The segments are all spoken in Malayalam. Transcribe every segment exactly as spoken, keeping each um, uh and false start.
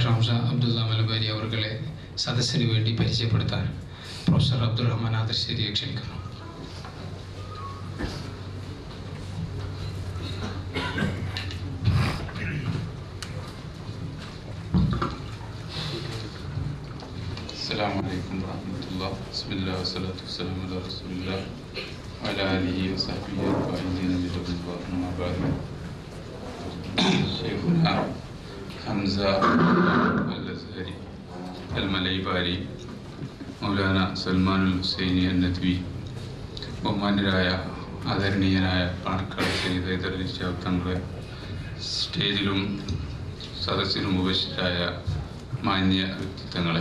ഡോക്ടർ ഹംസ അബ്ദുള്ള മലബാരി അവർകളെ സദസ്സിന് വേണ്ടി പരിചയപ്പെടുത്താൻ പ്രൊഫസർ അബ്ദുൾ റഹ്മാൻ ആദർശേരിയെ ക്ഷണിക്കുന്നു. السلام عليكم ورحمة الله. بسم الله والصلاة والسلام على رسول الله وعلى آله وصحبه الفائزين برضا الله. أما بعد، شيخنا حمزة الأزهري المليباري മൗലാന സൽമാനുൽ ഹുസൈനി അന്നദ്വി, ബഹുമാന്യരായ ആദരണീയനായ പാണക്കാട് സയ്യിദ് ഹൈദരലി ശിഹാബ് തങ്ങളെ, സ്റ്റേജിലും സദസ്സിലും ഉപവിഷ്ടരായ മാന്യ വ്യക്തിത്വങ്ങളെ,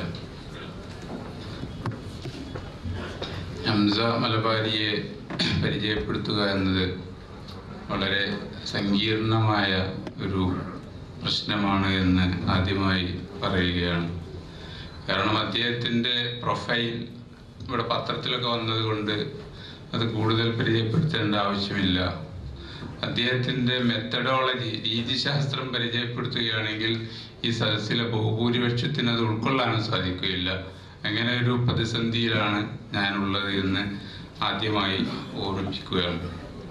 ഹംസ മലബാരിയെ പരിചയപ്പെടുത്തുക എന്നത് വളരെ സങ്കീർണമായ ഒരു പ്രശ്നമാണ് എന്ന് ആദ്യമായി പറയുകയാണ്. കാരണം അദ്ദേഹത്തിൻ്റെ പ്രൊഫൈൽ ഇവിടെ പത്രത്തിലൊക്കെ വന്നതുകൊണ്ട് അത് കൂടുതൽ പരിചയപ്പെടുത്തേണ്ട ആവശ്യമില്ല. അദ്ദേഹത്തിൻ്റെ മെത്തഡോളജി, രീതിശാസ്ത്രം പരിചയപ്പെടുത്തുകയാണെങ്കിൽ ഈ സദസ്സിലെ ബഹുഭൂരിപക്ഷത്തിന് അത് ഉൾക്കൊള്ളാനും സാധിക്കുകയില്ല. അങ്ങനെ ഒരു പ്രതിസന്ധിയിലാണ് ഞാനുള്ളത് എന്ന് ആദ്യമായി ഓർമ്മിപ്പിക്കുകയാണ്.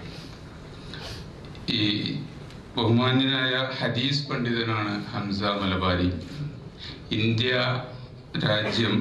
ഈ ബഹുമാന്യനായ ഹദീസ് പണ്ഡിതനാണ് ഹംസ മലബാരി. ഇന്ത്യ രാജ്യം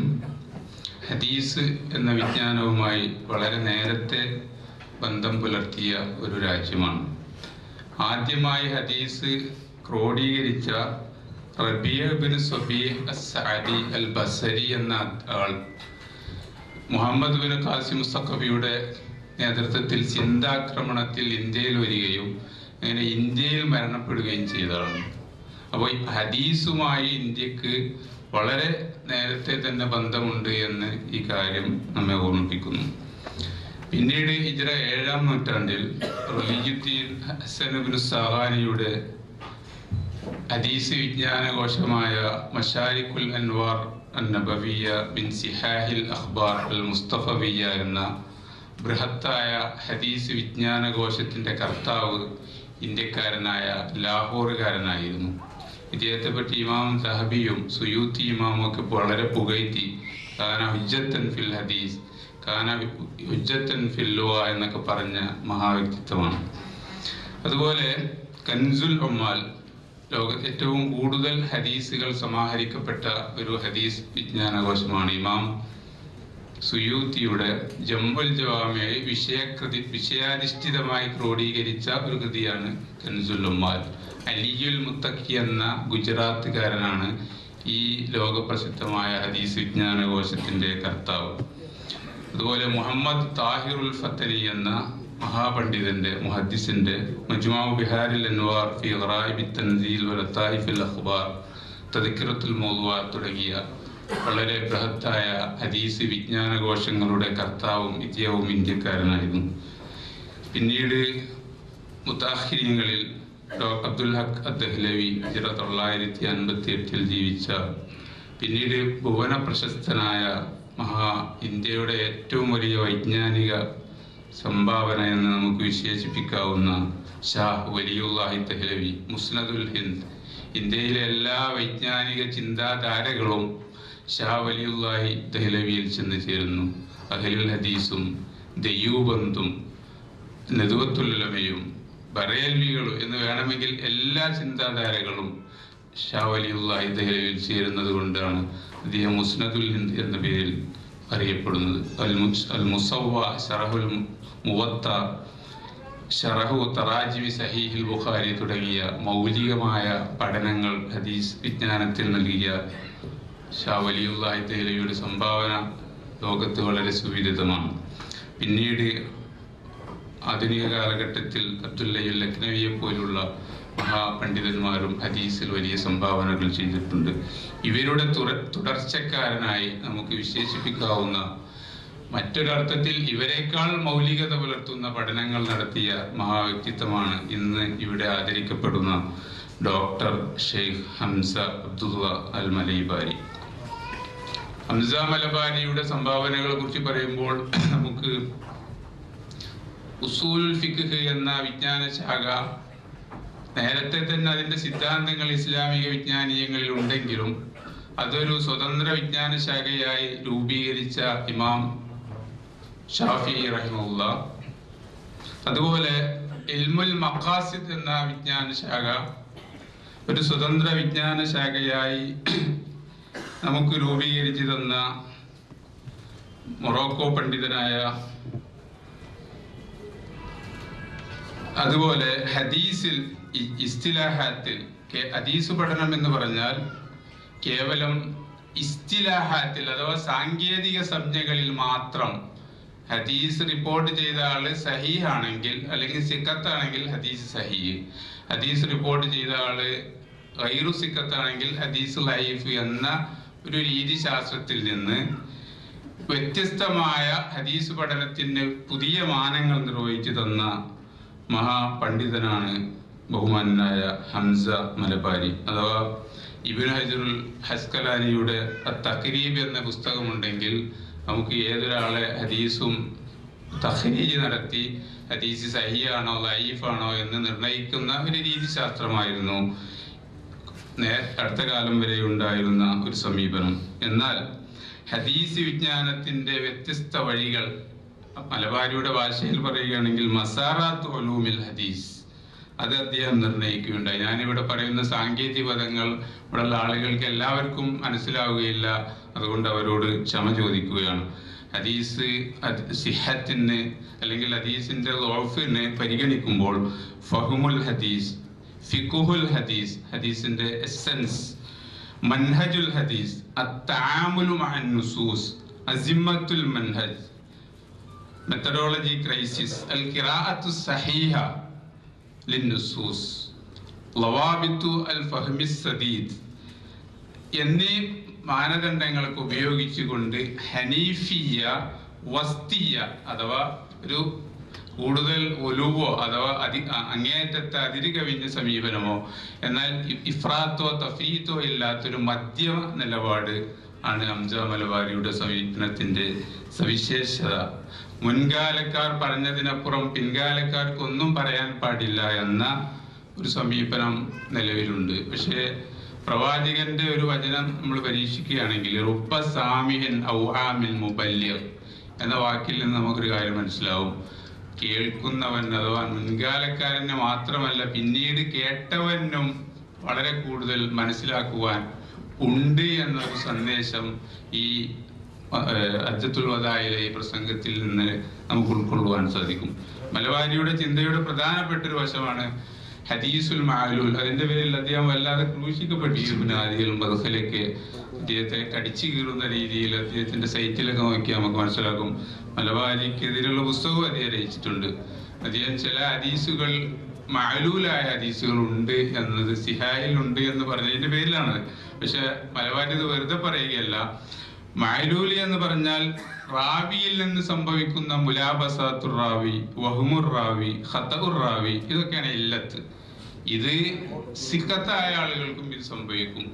ഹദീസ് എന്ന വിജ്ഞാനവുമായി വളരെ നേരത്തെ ബന്ധം പുലർത്തിയ ഒരു രാജ്യമാണ്. ആദ്യമായി ഹദീസ് ക്രോഡീകരിച്ച Rabia bin Subaih Assadi al Basri എന്ന ആൾ മുഹമ്മദ് ബിൻ ഖാസിം സഖഫിയുടെ നേതൃത്വത്തിൽ സിന്ധാക്രമണത്തിൽ ഇന്ത്യയിൽ വരികയും അങ്ങനെ ഇന്ത്യയിൽ മരണപ്പെടുകയും ചെയ്തതാണ്. അപ്പോൾ ഹദീസുമായി ഇന്ത്യക്ക് വളരെ നേരത്തെ തന്നെ ബന്ധമുണ്ട് എന്ന് ഈ കാര്യം നമ്മെ ഓർമ്മിപ്പിക്കുന്നു. പിന്നീട് ഹിജ്റ ഏഴാം നൂറ്റാണ്ടിൽ റലിയുദ്ദീൻ ഹസൻ ഇബ്നു സഹാനിയുടെ ഹദീസ് വിജ്ഞാനകോശമായ മശാരിഖുൽ അൻവാർ അന്നബവിയ ബിൻ സിഹാഹിൽ അഖ്ബാർ അൽ മുസ്തഫവിയ എന്ന ബൃഹത്തായ ഹദീസ് വിജ്ഞാനകോശത്തിൻ്റെ കർത്താവ് ഇന്ത്യക്കാരനായ ലാഹോറുകാരനായിരുന്നു. ഇദ്ദേഹത്തെ പറ്റി ഇമാം ദഹബിയും സുയൂത്തി ഇമാമും ഒക്കെ വളരെ പുകഴ്ത്തി കാന ഹുജ്ജത്തൻ ഫിൽ ഹദീസ്, കാന ഹുജ്ജത്തൻ ഫിൽ ലുഗ എന്നൊക്കെ പറഞ്ഞ മഹാവ്യക്തിത്വമാണ്. അതുപോലെ കൻസുൽ ഉമ്മാൽ, ലോകത്ത് ഏറ്റവും കൂടുതൽ ഹദീസുകൾ സമാഹരിക്കപ്പെട്ട ഒരു ഹദീസ് വിജ്ഞാനകോശമാണ്. ഇമാം സുയൂത്തിയുടെ ജംഉൽ ജവാമിഅ വിഷയകൃതി വിഷയാധിഷ്ഠിതമായി ക്രോഡീകരിച്ച ഒരു കൃതിയാണ് കൻസുൽ ഉമ്മാൽ. അലിയുൽ മുത്തഖി എന്ന ഗുജറാത്തുകാരനാണ് ഈ ലോകപ്രസിദ്ധമായ ഹദീസ് വിജ്ഞാനകോശത്തിൻ്റെ കർത്താവ്. അതുപോലെ മുഹമ്മദ് താഹിറുൽ ഫത്തനി എന്ന മഹാപണ്ഡിതന്റെ മുഹദ്ദിസിന്റെ മജ്മുഅ ബിഹാരിൽ അൻവാർ ഫി ഖറായിബി തൻസീൽ വ ലതായിഫിൽ അഖ്ബാർ, തദ്കിറത്തുൽ മൗദൂഅത്ത് തുടങ്ങിയ വളരെ ബൃഹത്തായ ഹദീസ് വിജ്ഞാനകോശങ്ങളുടെ കർത്താവും ഇദ്ദേഹവും ഇന്ത്യക്കാരനായിരുന്നു. പിന്നീട് മുതാഖിരീങ്ങളിൽ ഡോക്ടർ അബ്ദുൽ ഹഖ് അദ്ദഹ്ലവി ഹിജ്റ തൊള്ളായിരത്തി അൻപത്തി എട്ടിൽ ജീവിച്ച, പിന്നീട് ഭുവന പ്രശസ്തനായ മഹാ ഇന്ത്യയുടെ ഏറ്റവും വലിയ വൈജ്ഞാനിക സംഭാവന എന്ന് നമുക്ക് വിശേഷിപ്പിക്കാവുന്ന ഷാഹ് വലിയുല്ലാഹി ദഹ്ലവി, മുസ്നദുൽ ഹിന്ദ്, ഇന്ത്യയിലെ എല്ലാ വൈജ്ഞാനിക ചിന്താധാരകളും ഷാഹ് വലിയുല്ലാഹി ദഹ്ലവിയിൽ ചെന്ന് ചേരുന്നു. അഹ്ലുൽ ഹദീസും ദയ്യൂബന്തും നദുവത്തുൽ ഉലമയും ബറേൽവികളും എന്ന് വേണമെങ്കിൽ എല്ലാ ചിന്താധാരകളും ഷാഹ് വലിയുല്ലാഹി ദഹ്ലവിയിൽ ചേരുന്നത് കൊണ്ടാണ് അദ്ദേഹം മുസ്നദുൽ ഹിന്ദ് എന്ന പേരിൽ അറിയപ്പെടുന്നത്. അൽ അൽ മുസവ്വ, ശറഹുൽ മുവത്ത, ഷറഹു തറാജിമി സഹീഹുൽ ബുഖാരി തുടങ്ങിയ മൗലികമായ പഠനങ്ങൾ ഹദീസ് വിജ്ഞാനത്തിൽ നൽകിയ ഷാഹ് വലിയുല്ലാഹി ദഹ്ലവിയുടെ സംഭാവന ലോകത്ത് വളരെ സുവിദിതമാണ്. പിന്നീട് ആധുനിക കാലഘട്ടത്തിൽ അബ്ദുല്ലയുൽ ലഖ്നവിയെ പോലുള്ള മഹാപണ്ഡിതന്മാരും ഹദീസിൽ വലിയ സംഭാവനകൾ ചെയ്തിട്ടുണ്ട്. ഇവരുടെ തുടർച്ചക്കാരനായി നമുക്ക് വിശേഷിപ്പിക്കാവുന്ന, മറ്റൊരർത്ഥത്തിൽ ഇവരെക്കാൾ മൗലികത പുലർത്തുന്ന പഠനങ്ങൾ നടത്തിയ മഹാവ്യക്തിത്വമാണ് ഇന്ന് ഇവിടെ ആദരിക്കപ്പെടുന്ന ഡോക്ടർ ഷെയ്ഖ് ഹംസ അബ്ദുള്ള അൽ മലൈബാരി. ഹംസ മലബാരിയുടെ സംഭാവനകളെ കുറിച്ച് പറയുമ്പോൾ നമുക്ക് ഉസൂലുൽ ഫിഖ് എന്ന വിജ്ഞാന ശാഖ നേരത്തെ തന്നെ അതിൻ്റെ സിദ്ധാന്തങ്ങൾ ഇസ്ലാമിക വിജ്ഞാനീയങ്ങളിൽ ഉണ്ടെങ്കിലും അതൊരു സ്വതന്ത്ര വിജ്ഞാന ശാഖയായി രൂപീകരിച്ച ഇമാം ഷാഫിഈ റഹിമഹുല്ലാ, അതുപോലെ ഇൽമുൽ മഖാസിദ് എന്ന വിജ്ഞാന ശാഖ ഒരു സ്വതന്ത്ര വിജ്ഞാന ശാഖയായി നമുക്ക് രൂപീകരിച്ചു തന്ന മൊറോക്കോ പണ്ഡിതനായ, അതുപോലെ ഹദീസിൽ ഇസ്തിലാഹാത്തിൽ, ഹദീസ് പഠനം എന്ന് പറഞ്ഞാൽ കേവലം ഇസ്തിലാഹാത്തിൽ അഥവാ സാങ്കേതിക സംജ്ഞകളിൽ മാത്രം ഹദീസ് റിപ്പോർട്ട് ചെയ്ത ആള് സഹീഹ് ആണെങ്കിൽ അല്ലെങ്കിൽ സിക്കത്താണെങ്കിൽ ഹദീസ് സഹീഹ്, ഹദീസ് റിപ്പോർട്ട് ചെയ്ത ആള് ഗൈറു സിക്കത്താണെങ്കിൽ ഹദീസ് ലൈഫ് എന്ന ഒരു രീതി ശാസ്ത്രത്തിൽ നിന്ന് വ്യത്യസ്തമായ ഹദീസ് പഠനത്തിന് പുതിയ മാനങ്ങൾ നിർവഹിച്ചു തന്ന മഹാപണ്ഡിതനാണ് ബഹുമാനായ ഹംസ മലബാരി. അഥവാ ഇബ്നു ഹജറുൽ ഹസ്കലാനിയുടെ തഖ്രീബ് എന്ന പുസ്തകമുണ്ടെങ്കിൽ നമുക്ക് ഏതൊരാളെ ഹദീസും തഖ്രീജ് നടത്തി ഹദീസ് സഹിയാണോ ലൈഫാണോ എന്ന് നിർണയിക്കുന്ന ഒരു രീതിശാസ്ത്രമായിരുന്നു അടുത്ത കാലം വരെ ഉണ്ടായിരുന്ന ഒരു സമീപനം. എന്നാൽ ഹദീസ് വിജ്ഞാനത്തിന്റെ വ്യത്യസ്ത വഴികൾ, മലബാരിയുടെ ഭാഷയിൽ പറയുകയാണെങ്കിൽ മസാറാത്ത് ഉലൂമിൽ ഹദീസ്, അത് അദ്ദേഹം നിർണയിക്കുകയുണ്ടായി. ഞാനിവിടെ പറയുന്ന സാങ്കേതിക പദങ്ങൾ ഇവിടെയുള്ള ആളുകൾക്ക് എല്ലാവർക്കും മനസ്സിലാവുകയില്ല, അതുകൊണ്ട് അവരോട് ക്ഷമ ചോദിക്കുകയാണ്. ഹദീസ് സിഹത്തിന് അല്ലെങ്കിൽ ഹദീസിന്റെ ദൗഫിനെ പരിഗണിക്കുമ്പോൾ ഫഹ്മുൽ ഹദീസ്, ഫിഖുഹുൽ ഹദീസ്, ഹദീസിന്റെ എസൻസ്, മൻഹജുൽ ഹദീസ്, അത്തആമുലു മഅൻ നുസൂസ്, അസിമ്മത്തുൽ മൻഹജ്, മെത്തഡോളജി ക്രൈസിസ്, അൽ ഖിറാഅത്തു സഹീഹ ലിന്നുസൂസ്, ലവാബിത്തു അൽ ഫഹ്മിസ് സദീദ് എന്നീ മാനദണ്ഡങ്ങൾക്ക് ഉപയോഗിച്ചുകൊണ്ട് ഹനീഫിയ, വസ്തിയ അഥവാ ഒരു കൂടുതൽ ഒലുവോ അഥവാ അതി അങ്ങേയറ്റത്തെ അതിര് കവിഞ്ഞ സമീപനമോ എന്നാൽ ഇഫ്രാത്തോ തഫീത്തോ ഇല്ലാത്തൊരു മധ്യമ നിലപാട് ആണ് ഹംസ മലബാരിയുടെ സമീപനത്തിന്റെ സവിശേഷത. മുൻകാലക്കാർ പറഞ്ഞതിനപ്പുറം പിൻകാലക്കാർക്കൊന്നും പറയാൻ പാടില്ല എന്ന ഒരു സമീപനം നിലവിലുണ്ട്. പക്ഷേ പ്രവാചകന്റെ ഒരു വചനം നമ്മൾ പരീക്ഷിക്കുകയാണെങ്കിൽ റുബ്ബ സാമിഹിൻ ഔആമിൻ മുബല്ലിഗ് എന്ന വാക്കിൽ നിന്ന് നമുക്കൊരു കാര്യം മനസ്സിലാവും. കേൾക്കുന്നവൻ അഥവാ മുൻകാലക്കാരനെ മാത്രമല്ല പിന്നീട് കേട്ടവനും വളരെ കൂടുതൽ മനസ്സിലാക്കുവാൻ ഉണ്ട് എന്നൊരു സന്ദേശം ഈ ഹജ്ജത്തുൽ വദായിലെ ഈ പ്രസംഗത്തിൽ നിന്ന് നമുക്ക് ഉൾക്കൊള്ളുവാൻ സാധിക്കും. മലബാരിയുടെ ചിന്തയുടെ പ്രധാനപ്പെട്ട ഒരു വശമാണ് ഹദീസുൽ മഅലൂൽ. അതിന്റെ പേരിൽ അദ്ദേഹം വല്ലാതെ ക്രൂശിക്കപ്പെട്ടിരുന്നു. ആദിയിലും ബദഖലൊക്കെ അദ്ദേഹത്തെ കടിച്ചു കീറുന്ന രീതിയിൽ അദ്ദേഹത്തിന്റെ സൈറ്റിലൊക്കെ നോക്കിയാൽ നമുക്ക് മനസ്സിലാക്കും. മലബാരിക്കെതിരെയുള്ള പുസ്തകവും അദ്ദേഹം രചിച്ചിട്ടുണ്ട്. അദ്ദേഹം ചില ഹദീസുകൾ മഅലൂലായ ഹദീസുകൾ ഉണ്ട് എന്നത് സിഹായിൽ ഉണ്ട് എന്ന് പറഞ്ഞതിന്റെ പേരിലാണ്. പക്ഷെ മലബാരി ഇത് വെറുതെ പറയുകയല്ല. മഅലൂലി എന്ന് പറഞ്ഞാൽ റാവിയിൽ നിന്ന് സംഭവിക്കുന്ന മുലാബസാത്തുർ റാവി, വഹ്മുർ റാവി, ഖതഉർ റാവി, ഇതൊക്കെയാണ് ഇല്ലത്ത്. ഇത് സിഖത്തായ ആളുകൾക്കും ഇത് സംഭവിക്കും.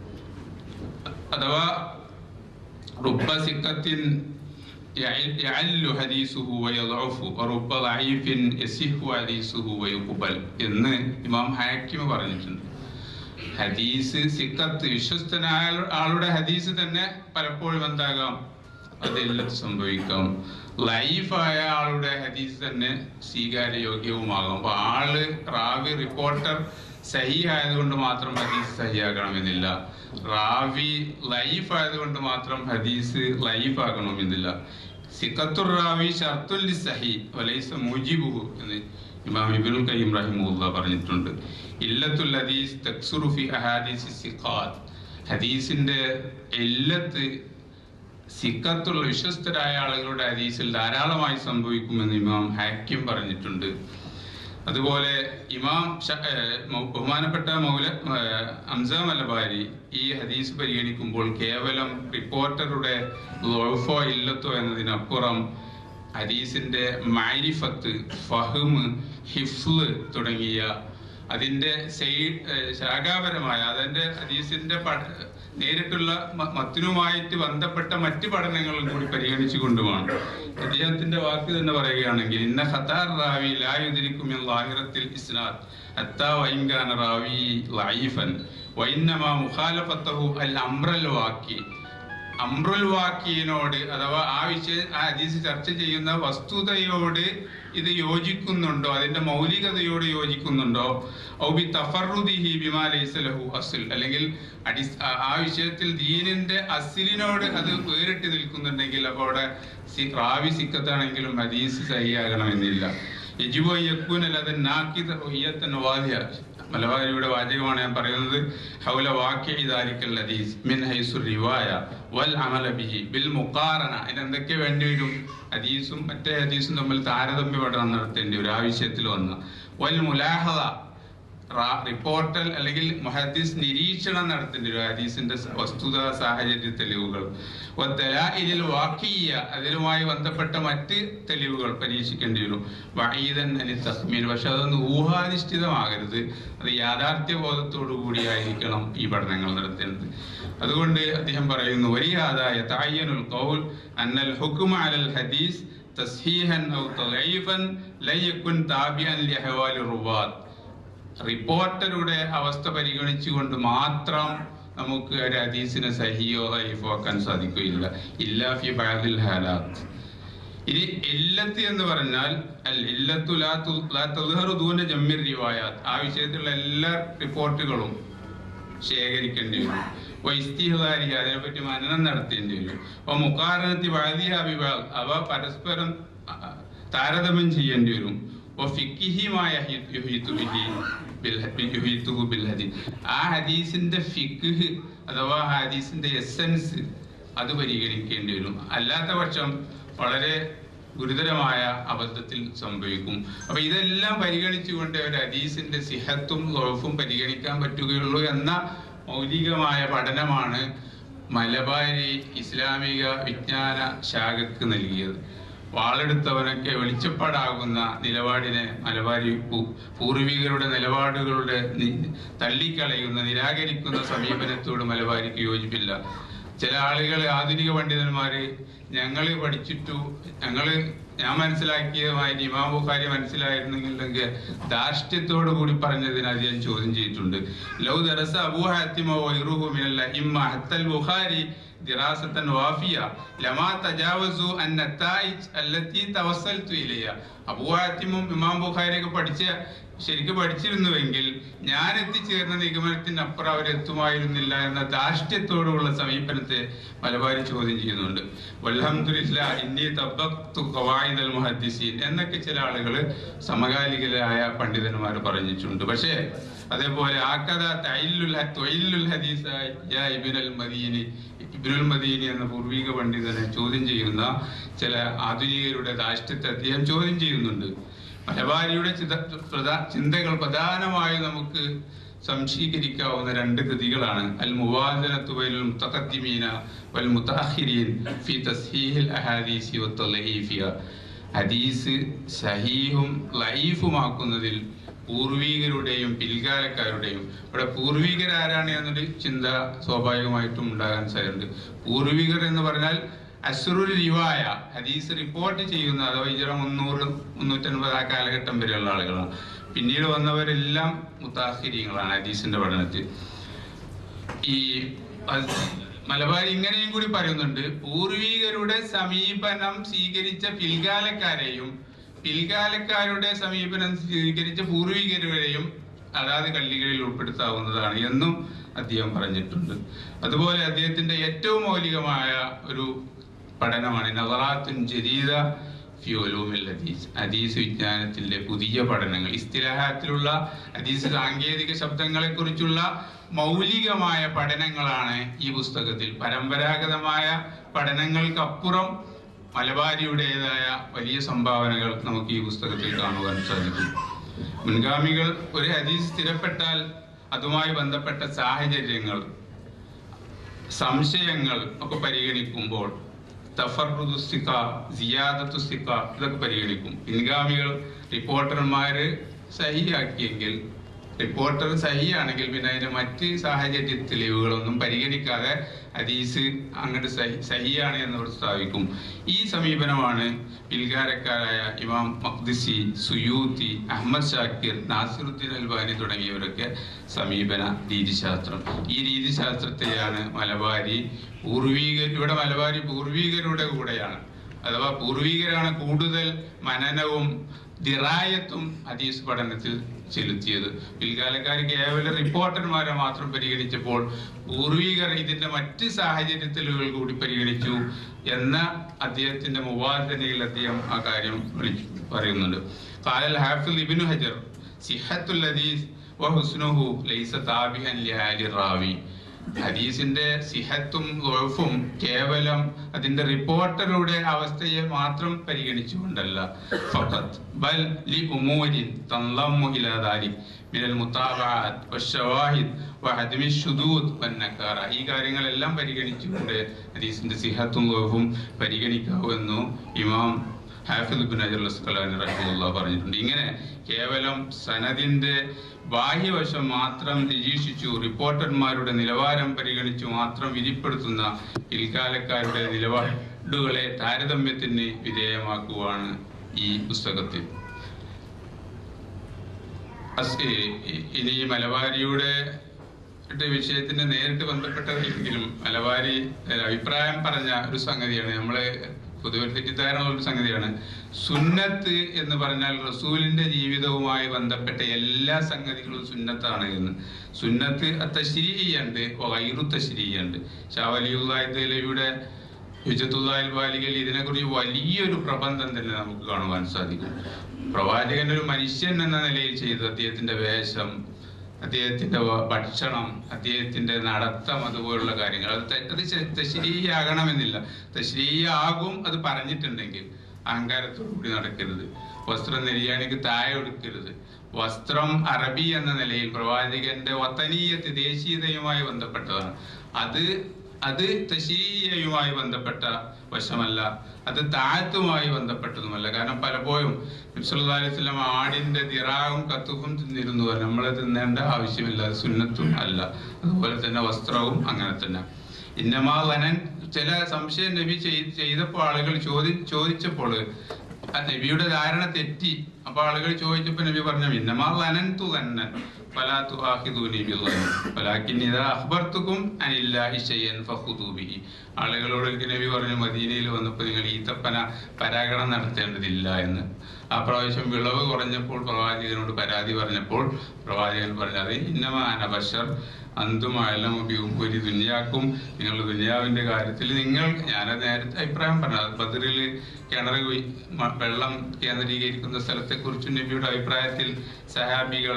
അഥവാ റുബ്ബ സിഖത്തിൻ യഅല്ലു ഹദീസുഹു വയദ്ഉഫു വറുബ്ബ ദഈഫിൻ യസിഹു ഹദീസുഹു വയുഖബൽ എന്ന് ഇമാം ഹാക്കിം പറഞ്ഞിട്ടുണ്ട്. ഹദീസ് സിഖത്ത് വിശ്വസ്തനായ ആളുടെ ഹദീസ് തന്നെ പലപ്പോഴും എന്താകാം, അതെല്ലാം സംഭവിക്കാം. ലൈഫായ ആളുടെ ഹദീസ് തന്നെ സ്വീകാര്യയോഗ്യവുമാകാം. അപ്പൊ ആള് റാവി റിപ്പോർട്ടർ സഹി ആയതുകൊണ്ട് മാത്രം ഹദീസ് സഹിയാകണമെന്നില്ല. റാവി ലൈഫ് ആയതുകൊണ്ട് മാത്രം ഹദീസ് ലൈഫ് ആകണമെന്നില്ല. സിഖത്തുർ റാവി ശർത്തുൽ ലിസ്സഹി വലൈസ മുജിബുഹു എന്ന് ഇമാം ഇബ്നുൽ ഖയ്യിം റഹിമഹുല്ലാ പറഞ്ഞിട്ടുണ്ട്. ഇല്ലത്തുൽ ഹദീസ് തക്സുറു ഫി അഹാദീസി സിഖാത്ത്, ഹദീസിന്റെ ഇല്ലത്ത് സിഖത്തുള്ള വിശ്വസ്തരായ ആളുകളുടെ ഹദീസിൽ ധാരാളമായി സംഭവിക്കുമെന്ന് ഇമാം ഹാക്കിം പറഞ്ഞിട്ടുണ്ട്. അതുപോലെ ഇമാം ബഹുമാനപ്പെട്ട മൗല ഹംസ മലബാരി ഈ ഹദീസ് പരിഗണിക്കുമ്പോൾ കേവലം റിപ്പോർട്ടറുടെ ദുഅഫോ ഇല്ലത്തോ എന്നതിനപ്പുറം ഹദീസിന്റെ മഅരിഫത്ത്, ഫഹ്മ്, ഹിഫ്ള് തുടങ്ങിയ അതിൻ്റെ സൈഡ് ശാഖാപരമായ അതിൻ്റെ ഹദീസിൻ്റെ പഠ നേരിട്ടുള്ള മത്തിനുമായിട്ട് ബന്ധപ്പെട്ട മറ്റ് പഠനങ്ങളും കൂടി പരിഗണിച്ചു കൊണ്ടുമാണ്. അദ്ദേഹത്തിന്റെ വാക്ക് തന്നെ പറയുകയാണെങ്കിൽ ഇന്ന ഖത്താർ റാവി ലാ യുദ്രികു മിൻ ളാഹിറത്തിൽ ഇസ്നാദ് ഹത്താ വഇൻകാന റാവി ലഈഫൻ വഇന്നമാ മുഖാലഫത്തുഹു അൽ അംറൽ വാക്കി. അംറുൽ വാക്കിയിനോട് അഥവാ ആ വിഷയം ആ ഹദീസ് ചർച്ച ചെയ്യുന്ന വസ്തുതയോട് ഇത് യോജിക്കുന്നുണ്ടോ, അതിന്റെ മൗലികതയോട് യോജിക്കുന്നുണ്ടോ, ഔബി തഫറുദിഹി ബിമാ ലൈസ ലഹു അസ്ൽ, അല്ലെങ്കിൽ അടി ആ വിഷയത്തിൽ ദീനിന്റെ അസ്ലിനോട് അത് വേറിട്ട് നിൽക്കുന്നുണ്ടെങ്കിൽ അപ്പോൾ അവിടെ റാവി സിക്കത്താണെങ്കിലും ഹദീസ് സഹിയാകണമെന്നില്ല. യജിബു യകൂന ലദൻ നാഖിദ റൂഹിയത്തൻ വാദിയ. മലബാരിയുടെ വാചകമാണ് ഞാൻ പറയുന്നത്. ഹൗല വാഖിഇ ദാലിക്കൽ ഹദീസ് മിൻ ഹൈസു റിവായ വൽ അമല ബിഹി ബിൽ മുഖാറന. ഇതിനെന്തൊക്കെ വേണ്ടി വരും? ഹദീസും മറ്റേ ഹദീസും തമ്മിൽ താരതമ്യ പഠനം നടത്തേണ്ടി വരും ആ വിഷയത്തിൽ വന്ന്. വൽ മുലാഹദ, റിപ്പോർട്ടൽ അല്ലെങ്കിൽ മുഹദ്ദിസ് നിരീക്ഷണം നടത്തേണ്ടി വരും ഹദീസിന്റെ വസ്തുത സാഹചര്യ തെളിവുകൾ. വദ്ദലാഇലിൽ വാഖിയ്യ, അതിലുമായി ബന്ധപ്പെട്ട മറ്റ് തെളിവുകൾ പരീക്ഷിക്കേണ്ടി വരും. വഈദൻ അനി തഖ്മീൻ, പക്ഷെ അതൊന്ന് ഊഹാധിഷ്ഠിതമാകരുത്, അത് യാഥാർത്ഥ്യ ബോധത്തോടു കൂടിയായിരിക്കണം ഈ പഠനങ്ങൾ നടത്തേണ്ടത്. അതുകൊണ്ട് അദ്ദേഹം പറയുന്നു വരിഹാദാ യതഅയ്യനുൽ ഖൗൽ അന്നൽ ഹുക്മ അലൽ ഹദീസ് തസ്ഹീഹൻ ഔ തളഈഫൻ ലൻ യകുൻ താബിഅൻ ലിഅഹ്വാലി റുവാത്ത്. റിപ്പോർട്ടറുടെ അവസ്ഥ പരിഗണിച്ചുകൊണ്ട് മാത്രം നമുക്ക് ഒരു ഹദീസിനെ സഹിയോ ദഈഫോ ആക്കാൻ സാധിക്കുകയില്ല. ഇല്ലാ ഫി ബഅദിൽ ഹാലാത്ത്. ഇനി ഇല്ലത്ത് എന്ന് പറഞ്ഞാൽ അൽ ഇല്ലത്തു ലാ തദ്ഹറു ദൂന ജമ്മിർ റിവായാത്ത്. ആ വിഷയത്തിലുള്ള എല്ലാ റിപ്പോർട്ടുകളും ശേഖരിക്കേണ്ടി വരും. വൈസ്തിഹ്ദാരി, അതിനെപ്പറ്റി മനനം നടത്തേണ്ടി വരും. അപ്പോൾ മുഖാരണത്തി ബഅദിഹ ബിബഅദ്, അവ പരസ്പരം താരതമ്യം ചെയ്യേണ്ടി വരും. ആ ഹദീസിന്റെ ഫിഖ് അഥവാ ഹദീസിന്റെ എസൻസ് അത് പരിഗണിക്കേണ്ടി വരും. അല്ലാത്ത പക്ഷം വളരെ ഗുരുതരമായ അബദ്ധത്തിൽ സംഭവിക്കും. അപ്പൊ ഇതെല്ലാം പരിഗണിച്ചുകൊണ്ട് ഒരു ഹദീസിന്റെ സിഹത്തും ദഅഫും പരിഗണിക്കാൻ പറ്റുകയുള്ളൂ എന്ന മൗലികമായ പഠനമാണ് മലബാരി ഇസ്ലാമിക വിജ്ഞാന ശാഖക്ക് നൽകിയത്. വാളെടുത്തവനൊക്കെ വെളിച്ചപ്പാടാകുന്ന നിലപാടിനെ മലബാരി പൂർവികരുടെ നിലപാടുകളുടെ തള്ളിക്കളയുന്ന നിരാകരിക്കുന്ന സമീപനത്തോട് മലബാരിക്ക് യോജിപ്പില്ല. ചില ആളുകൾ, ആധുനിക പണ്ഡിതന്മാര്, ഞങ്ങൾ പഠിച്ചിട്ടു, ഞങ്ങള് ഞാൻ മനസ്സിലാക്കിയതുമായി ഇമാം ബുഖാരി മനസ്സിലായിരുന്നെങ്കിൽ ധാർഷ്ട്യത്തോടു കൂടി പറഞ്ഞതിന് അദ്ദേഹം ചോദ്യം ചെയ്തിട്ടുണ്ട്. ലൗ ദറസ അബൂ ഹാത്തിമ വഗൈറുഹു മിനൽ അഇമ്മ ഹത്തൽ ബുഖാരി ദിറാസത്തൻ വാഫിയ ലമാ തജാവസു അൻ നതായിജ് അല്ലതി തവസ്സൽതു ഇലയ്യ. അബൂ ഹാത്തിമും ഇമാം ബുഖാരിയൊക്കെ പഠിച്ച ശരിക്കും പഠിച്ചിരുന്നുവെങ്കിൽ ഞാൻ എത്തിച്ചേർന്ന നിഗമനത്തിനപ്പുറം അവരെത്തുമായിരുന്നില്ല എന്ന ധാർഷ്ട്യത്തോടുള്ള സമീപനത്തെ മലബാരി ചോദ്യം ചെയ്യുന്നുണ്ട്. വൽഹംദുലില്ലാഹ് ഇന്നി തബഖ്തു ഖവായിദൽ മുഹദ്ദിസീൻ എന്നൊക്കെ ചില ആളുകൾ സമകാലികരായ പണ്ഡിതന്മാർ പറഞ്ഞിട്ടുണ്ട്. പക്ഷേ അതേപോലെ ആക്കദ തഇല്ലുൽ തഇല്ലുൽ ഹദീസ യാ ഇബ്നുൽ മദീനി, ഇബ്നുൽ മദീനി എന്ന പൂർവിക പണ്ഡിതനെ ചോദ്യം ചെയ്യുന്ന ചില ആധുനികരുടെ ധാർഷ്ട്യത്തെ അദ്ദേഹം ചോദ്യം ചെയ്യുന്നുണ്ട്. മലബാരിയുടെ ചിന്തകൾ പ്രധാനമായും നമുക്ക് സംശീകരിക്കാവുന്ന രണ്ട് കൃതികളാണ്. അൽ മുവാസനത്തു ബൈനൽ മുതഖദ്ദിമീന വൽ മുതഅഖിരീൻ ഫി തസ്ഹീഹിൽ അഹാദീസി വത്തളഈഫിയ. ഹദീസ് സഹീഹും ലഈഫുമാക്കുന്നതിൽ പൂർവികരുടെയും പിൽക്കാലക്കാരുടെയും. ഇവിടെ പൂർവികരാരാണ് എന്നൊരു ചിന്ത സ്വാഭാവികമായിട്ടും ഉണ്ടാകാൻ സാധ്യതയുണ്ട്. പൂർവികർ എന്ന് പറഞ്ഞാൽ അസ്റുൽ റിവായ, ഹദീസ് റിപ്പോർട്ട് ചെയ്യുന്ന, അഥവാ ഹിജ്റ മുന്നൂറ് മുന്നൂറ്റൻപത് ആ കാലഘട്ടം വരെയുള്ള ആളുകളാണ്. പിന്നീട് വന്നവരെല്ലാം മുതഅഖിരീങ്ങളാണ് ഹദീസിന്റെ പഠനത്തിൽ. ഈ മലബാരി ഇങ്ങനെയും കൂടി പറയുന്നുണ്ട്, പൂർവികരുടെ സമീപനം സ്വീകരിച്ച പിൽക്കാലക്കാരെയും പിൽക്കാലക്കാരുടെ സമീപനം സ്വീകരിച്ച പൂർവികരുടെയും അതാത് കള്ളികളിൽ ഉൾപ്പെടുത്താവുന്നതാണ് എന്നും അദ്ദേഹം പറഞ്ഞിട്ടുണ്ട്. അതുപോലെ അദ്ദേഹത്തിന്റെ ഏറ്റവും മൗലികമായ ഒരു പഠനമാണ് നളറാത്തുൻ ജദീദ ഫി ഉലൂമിൽ ഹദീസ്. ഹദീസ് വിജ്ഞാനത്തിലെ പുതിയ പഠനങ്ങൾ, ഇസ്തിലാഹാത്തിലുള്ള ഹദീസ് സാങ്കേതിക ശബ്ദങ്ങളെ കുറിച്ചുള്ള മൗലികമായ പഠനങ്ങളാണ് ഈ പുസ്തകത്തിൽ. പരമ്പരാഗതമായ പഠനങ്ങൾക്കപ്പുറം മലബാരിയുടേതായ വലിയ സംഭാവനകൾ നമുക്ക് ഈ പുസ്തകത്തിൽ കാണുവാൻ സാധിക്കും. മുൻഗാമികൾ ഒരു ഹദീസ് സ്ഥിരപ്പെട്ടാൽ അതുമായി ബന്ധപ്പെട്ട സാഹചര്യങ്ങൾ, സംശയങ്ങൾ ഒക്കെ പരിഗണിക്കുമ്പോൾ തഫറുദു സിഖ, സിയാദത്തു സിഖ ഇതൊക്കെ പരിഗണിക്കും. പിൻഗാമികൾ റിപ്പോർട്ടർമാര് സഹിയാക്കിയെങ്കിൽ റിപ്പോർട്ടർ സഹിയാണെങ്കിൽ പിന്നെ അതിന് മറ്റ് സാഹചര്യ തെളിവുകളൊന്നും പരിഗണിക്കാതെ ഹദീസ് അങ്ങോട്ട് സഹി സഹിയാണ് എന്ന് പ്രസ്താവിക്കും. ഈ സമീപനമാണ് പിൽക്കാരക്കാരായ ഇമാം Maqdisi, Suyuti, Ahmad Shakir, Nasiruddin Albani തുടങ്ങിയവരൊക്കെ സമീപന രീതിശാസ്ത്രം. ഈ രീതിശാസ്ത്രത്തെയാണ് മലബാരി പൂർവീകർ ഇവിടെ മലബാരി പൂർവീകരുടെ കൂടെയാണ്, അഥവാ പൂർവീകരാണ് കൂടുതൽ മനനവും ദിറായത്തും ഹദീസ് പഠനത്തിൽ ചെലുത്തിയത്. പിൽക്കാലക്കാർ കേവലം റിപ്പോർട്ടർമാരെ മാത്രം പരിഗണിച്ചപ്പോൾ പൂർവീകർ ഇതിന്റെ മറ്റ് സാഹചര്യത്തിലുകൾ കൂടി പരിഗണിച്ചു എന്ന അദ്ദേഹത്തിന്റെ മുവാദനയിൽ അദ്ദേഹം ആ കാര്യം വിളിച്ചു പറയുന്നുണ്ട്. ഖാലൽ ഹാഫിദ് ഇബ്നു ഹജർ സിഹത്തുൽ ഹദീസ് വഹുസ്നുഹു ലൈസ താബിഅൻ ലിഹാലി റാവി. ഹദീസിന്റെ സിഹത്തും ദുഅഫും കേവലം അതിന്റെ റിപ്പോർട്ടറുടെ അവസ്ഥയെ മാത്രം പരിഗണിച്ചുകൊണ്ടല്ല, ഫഖത്ത് ബൽ ലി ഉമൂരിൻ തൻളമു ഇലാ ദാലിക് മിനൽ മുതാബഅത്ത് വശവാഹിദ് വഹദ്മി ശുദൂദ് വന്നകാറ. ഈ കാര്യങ്ങളെല്ലാം പരിഗണിച്ചുകൊണ്ട് ഹദീസിന്റെ സിഹത്തും ദുഅഫും പരിഗണിക്കാവുന്നു ഇമാം ഹാഫിദ് ഇബ്നു ഹജർ അസ്ഖലാനി റഹിമഹുല്ലാഹ് പറഞ്ഞിട്ടുണ്ട്. ഇങ്ങനെ കേവലം സനദിന്റെ ബാഹ്യവശം മാത്രം നിരീക്ഷിച്ചു റിപ്പോർട്ടർമാരുടെ നിലവാരം പരിഗണിച്ചു മാത്രം വിധിപ്പെടുത്തുന്ന പിൽക്കാലക്കാരുടെ നിലപാടുകളെ താരതമ്യത്തിന് വിധേയമാക്കുവാണ് ഈ പുസ്തകത്തിൽ. ഇനി മലബാരിയുടെ വിഷയത്തിന് നേരിട്ട് ബന്ധപ്പെട്ടതെങ്കിലും മലബാരി അഭിപ്രായം പറഞ്ഞ ഒരു സംഗതിയാണ്, നമ്മള് പൊതുവെ തെറ്റിദ്ധാരണ ഒരു സംഗതിയാണ്. സുന്നത്ത് എന്ന് പറഞ്ഞാൽ റസൂലിന്റെ ജീവിതവുമായി ബന്ധപ്പെട്ട എല്ലാ സംഗതികളും സുന്നത്താണ് എന്ന്. സുന്നത്ത് തശ്രീഇയുണ്ട്, ഗൈറു തശ്രീഇയുണ്ട്. ഷാ വലിയുല്ലാഹി ദഹ്ലവിയുടെ ഹുജ്ജത്തുല്ലാഹിൽ ബാലിഗയിൽ ഇതിനെക്കുറിച്ച് വലിയൊരു പ്രബന്ധം തന്നെ നമുക്ക് കാണുവാൻ സാധിക്കും. പ്രവാചകൻ ഒരു മനുഷ്യൻ എന്ന നിലയിൽ ചെയ്ത് അദ്ദേഹത്തിന്റെ വേഷം, അദ്ദേഹത്തിന്റെ ഭക്ഷണം, അദ്ദേഹത്തിന്റെ നടത്തം, അതുപോലുള്ള കാര്യങ്ങൾ അത് അത് തശ്രീഇയാകണമെന്നില്ല. തശ്രീഇയാകും അത് പറഞ്ഞിട്ടുണ്ടെങ്കിൽ. അഹങ്കാരത്തോടു കൂടി നടക്കരുത്, വസ്ത്രം നെരിയാണിക്ക് താഴെ എടുക്കരുത്, വസ്ത്രം അറബി എന്ന നിലയിൽ പ്രവാചകന്റെ വതനീയത്ത് ദേശീയതയുമായി ബന്ധപ്പെട്ടതാണ്. അത് അത് തശ്രീഇയുമായി ബന്ധപ്പെട്ട വശമല്ല, അത് താഴത്തുമായി ബന്ധപ്പെട്ടതുമല്ല. കാരണം പലപ്പോഴും നബി സല്ലല്ലാഹു അലൈഹി വസല്ലം ആടിന്റെ ദിറാവും കത്തുഫും തിന്നിരുന്നു, നമ്മൾ തിന്നേണ്ട ആവശ്യമില്ല, അത് സുന്നത്തും അല്ല. അതുപോലെ തന്നെ വസ്ത്രവും അങ്ങനെ തന്നെ. ഇന്നമാ വനൻ ചില സംശയം നബി ചെയ്തപ്പോൾ ആളുകൾ ചോദി ചോദിച്ചപ്പോൾ നബിയുടെ ധാരണ തെറ്റി. അപ്പൊ ആളുകൾ ചോദിച്ചപ്പോൾ നബി പറഞ്ഞു, ഇന്നമാ വനൻ തു വന്നൻ ഫലാ തുആഖിദൂനി ബിദ്ദൻ വലാകിൻ ഇദാ അഖ്ബർതുകും അനില്ലാഹി ശൈഅൻ ഫഖുദൂ ബിഹി. ആളുകളോട് നബി പറഞ്ഞു, മദീനയിൽ വന്നപ്പോൾ നിങ്ങൾ ഈത്തപ്പന പരാഗണം നടത്തേണ്ടതില്ല എന്ന്. ആ പ്രാവശ്യം വിളവ് കുറഞ്ഞപ്പോൾ പ്രവാചകനോട് പരാതി പറഞ്ഞപ്പോൾ പ്രവാചകൻ പറഞ്ഞത്, ഇന്നമാ അന ബശർ അന്തുമായാലും ഒരു ദുനിയാക്കും, നിങ്ങളുടെ ദുനിയാവിന്റെ കാര്യത്തിൽ നിങ്ങൾ, ഞാനത് നേരത്തെ അഭിപ്രായം പറഞ്ഞത് ബദറിൽ കിണർ വെള്ളം കേന്ദ്രീകരിക്കുന്ന സ്ഥലത്തെ കുറിച്ച് നബിയുടെ അഭിപ്രായത്തിൽ സഹാബികൾ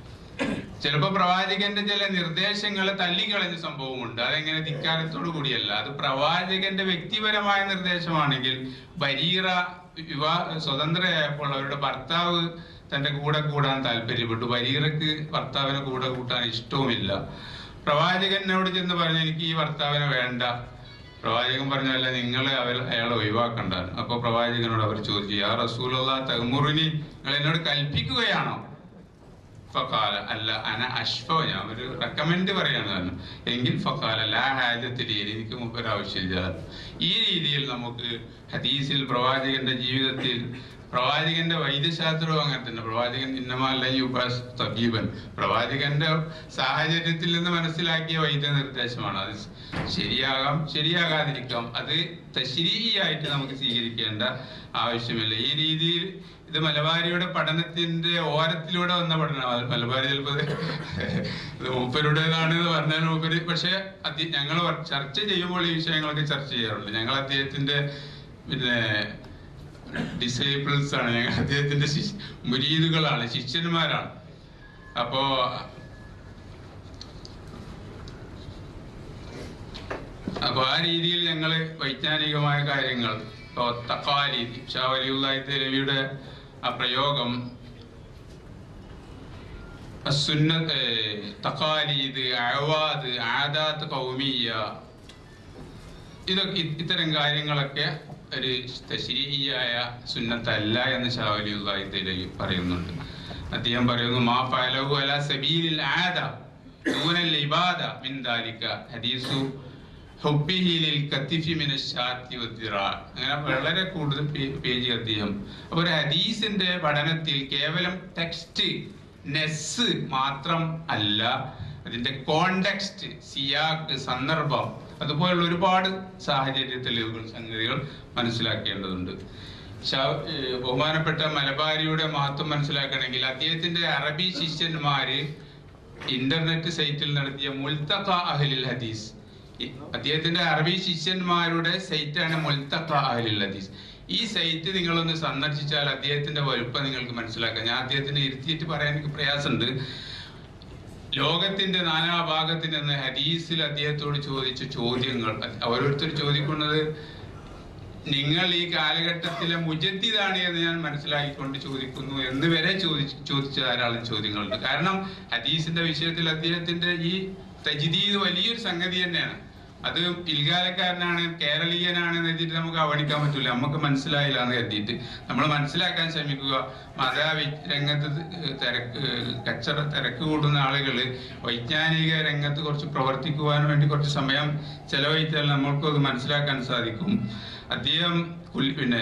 ചിലപ്പോ പ്രവാചകന്റെ ചില നിർദ്ദേശങ്ങളെ തള്ളിക്കളഞ്ഞ സംഭവമുണ്ട്. അതെങ്ങനെ ധിക്കാരത്തോടു കൂടിയല്ല, അത് പ്രവാചകന്റെ വ്യക്തിപരമായ നിർദ്ദേശമാണെങ്കിൽ ബരീറ വിവാഹ സ്വതന്ത്രയായപ്പോൾ അവരുടെ ഭർത്താവ് തന്റെ കൂടെ കൂടാൻ താല്പര്യപ്പെട്ടു. ബരീറക്ക് ഭർത്താവിനെ കൂടെ കൂട്ടാൻ ഇഷ്ടവുമില്ല. പ്രവാചകനോട് ചെന്ന് പറഞ്ഞു, എനിക്ക് ഈ ഭർത്താവിനെ വേണ്ട. പ്രവാചകൻ പറഞ്ഞല്ല, നിങ്ങളെ അവർ അയാളെ ഒഴിവാക്കണ്ടാണ്. അപ്പൊ പ്രവാചകനോട് അവർ ചോദിച്ചു, യാ റസൂലുള്ളാഹി തഅ്മുറുനി, നിങ്ങൾ എന്നോട് കൽപ്പിക്കുകയാണോ? ഫഖാല അല്ല അന അഷ്ഫ, ഞാൻ ഒരു റെക്കമെൻഡ് പറയാണ് പറഞ്ഞു. എങ്കിൽ ഫഖാല ലാ ഹാജത ലി, എനിക്ക് മുമ്പൊരു ആവശ്യമില്ല. ഈ രീതിയിൽ നമുക്ക് ഹദീസിൽ പ്രവാചകന്റെ ജീവിതത്തിൽ, പ്രവാചകന്റെ വൈദ്യശാസ്ത്രവും അങ്ങനെ തന്നെ. പ്രവാചകൻ ഇന്നമാലയുബാസ് തബീബൻ, പ്രവാചകന്റെ സാഹചര്യത്തിൽ നിന്ന് മനസ്സിലാക്കിയ വൈദ്യ നിർദ്ദേശമാണ്. അത് ശരിയാകാം, ശരിയാകാതിരിക്കാം. അത് തശ്രീഇയായിട്ട് നമുക്ക് സ്വീകരിക്കേണ്ട ആവശ്യമില്ല. ഈ രീതിയിൽ ഇത് മലബാരിയുടെ പഠനത്തിന്റെ ഓരത്തിലൂടെ വന്ന പഠനമാണ്. മലബാരി ചിലപ്പോൾ ഇത് മൂപ്പരുടേതാണ് എന്ന് പറഞ്ഞാൽ മൂപ്പര്, പക്ഷെ ഞങ്ങൾ ചർച്ച ചെയ്യുമ്പോൾ ഈ വിഷയങ്ങളൊക്കെ ചർച്ച ചെയ്യാറുണ്ട്. ഞങ്ങൾ അദ്ദേഹത്തിന്റെ പിന്നെ ഡിസൈപ്പിൾസ് ആണ്, ഞങ്ങൾ അദ്ദേഹത്തിന്റെ മുരീദുകളാണ്, ശിഷ്യന്മാരാണ്. അപ്പോ അപ്പൊ ആ രീതിയിൽ ഞങ്ങള് വൈജ്ഞാനികമായ കാര്യങ്ങൾ, ഇപ്പൊ തഖാലീദ്, ഷാ വലിയുല്ലാഹി ദഹ്ലവിയുടെ ആ പ്രയോഗം, സുന്നത്ത്, തഖാലീദ്, അഅവാദ്, ആദാത്ത് ഖൗമിയ്യ, ഇതൊക്കെ ഇത്തരം കാര്യങ്ങളൊക്കെ ഒരു തശ്രീഇയായ സുന്നത്തല്ല എന്ന് ഷാ വലിയുല്ലാഹി ദഹ്ലവി പറയുന്നുണ്ട്. അദ്ദേഹം പറയുന്നു മാ ഫഅലഹു അലാ സബീലിൽ ആദ ദൂനൽ ഇബാദ മിൻ ദാലിക ഹദീസു ഹുബ്ബിഹി ലിൽ കത്തിഫി മിനശ് ശാത്തി വദ്ദിറാ. അങ്ങനെ വളരെ കൂടുതൽ പേജ് അദ്ദേഹം. അപ്പോൾ ഒരു ഹദീസിന്റെ പഠനത്തിൽ കേവലം ടെക്സ്റ്റ് നെസ് മാത്രം അല്ല, അതിന്റെ കോണ്ടെക്സ്റ്റ്, സിയാക്ക്, സന്ദർഭം, അതുപോലുള്ള ഒരുപാട് സാഹചര്യ തെളിവുകൾ, സംഗതികൾ മനസ്സിലാക്കേണ്ടതുണ്ട്. ബഹുമാനപ്പെട്ട മലബാരിയുടെ മഹത്വം മനസ്സിലാക്കണമെങ്കിൽ അദ്ദേഹത്തിന്റെ അറബി ശിഷ്യന്മാര് ഇന്റർനെറ്റ് സൈറ്റിൽ നടത്തിയ മുൽത്തഖ അഹ്ലിൽ ഹദീസ്, അദ്ദേഹത്തിന്റെ അറബി ശിഷ്യന്മാരുടെ സൈറ്റാണ് മുൽത്തഖ അഹ്ലിൽ ഹദീസ്. ഈ സൈറ്റ് നിങ്ങളൊന്ന് സന്ദർശിച്ചാൽ അദ്ദേഹത്തിന്റെ വലുപ്പം നിങ്ങൾക്ക് മനസ്സിലാക്കാം. ഞാൻ അദ്ദേഹത്തിനെ ഇരുത്തിയിട്ട് പറയാൻ എനിക്ക് പ്രയാസമുണ്ട്. ലോകത്തിന്റെ നാനാഭാഗത്ത് നിന്ന് ഹദീസിൽ അദ്ദേഹത്തോട് ചോദിച്ച ചോദ്യങ്ങൾ, ഓരോരുത്തർ ചോദിക്കുന്നത് നിങ്ങൾ ഈ കാലഘട്ടത്തിലെ മുജദ്ദിദാണ് എന്ന് ഞാൻ മനസ്സിലാക്കിക്കൊണ്ട് ചോദിക്കുന്നു എന്ന് വരെ ചോദിച്ച് ചോദിച്ച ധാരാളം ചോദ്യങ്ങളുണ്ട്. കാരണം ഹദീസിന്റെ വിഷയത്തിൽ അദ്ദേഹത്തിന്റെ ഈ തജ്ദീദ് വലിയൊരു സംഗതി തന്നെയാണ്. അത് പിൽകാലക്കാരനാണ്, കേരളീയനാണ് എന്ന് കരുതിയിട്ട് നമുക്ക് അവഗണിക്കാൻ പറ്റൂല. നമുക്ക് മനസ്സിലായില്ല എന്ന് കരുതിയിട്ട് നമ്മൾ മനസ്സിലാക്കാൻ ശ്രമിക്കുക. മത രംഗത്ത് തിരക്ക് കച്ചറ തിരക്ക് കൂടുന്ന ആളുകൾ വൈജ്ഞാനിക രംഗത്ത് കുറച്ച് പ്രവർത്തിക്കുവാൻ വേണ്ടി കുറച്ച് സമയം ചെലവഴിച്ചാൽ നമ്മൾക്കത് മനസ്സിലാക്കാൻ സാധിക്കും. അദ്ദേഹം പിന്നെ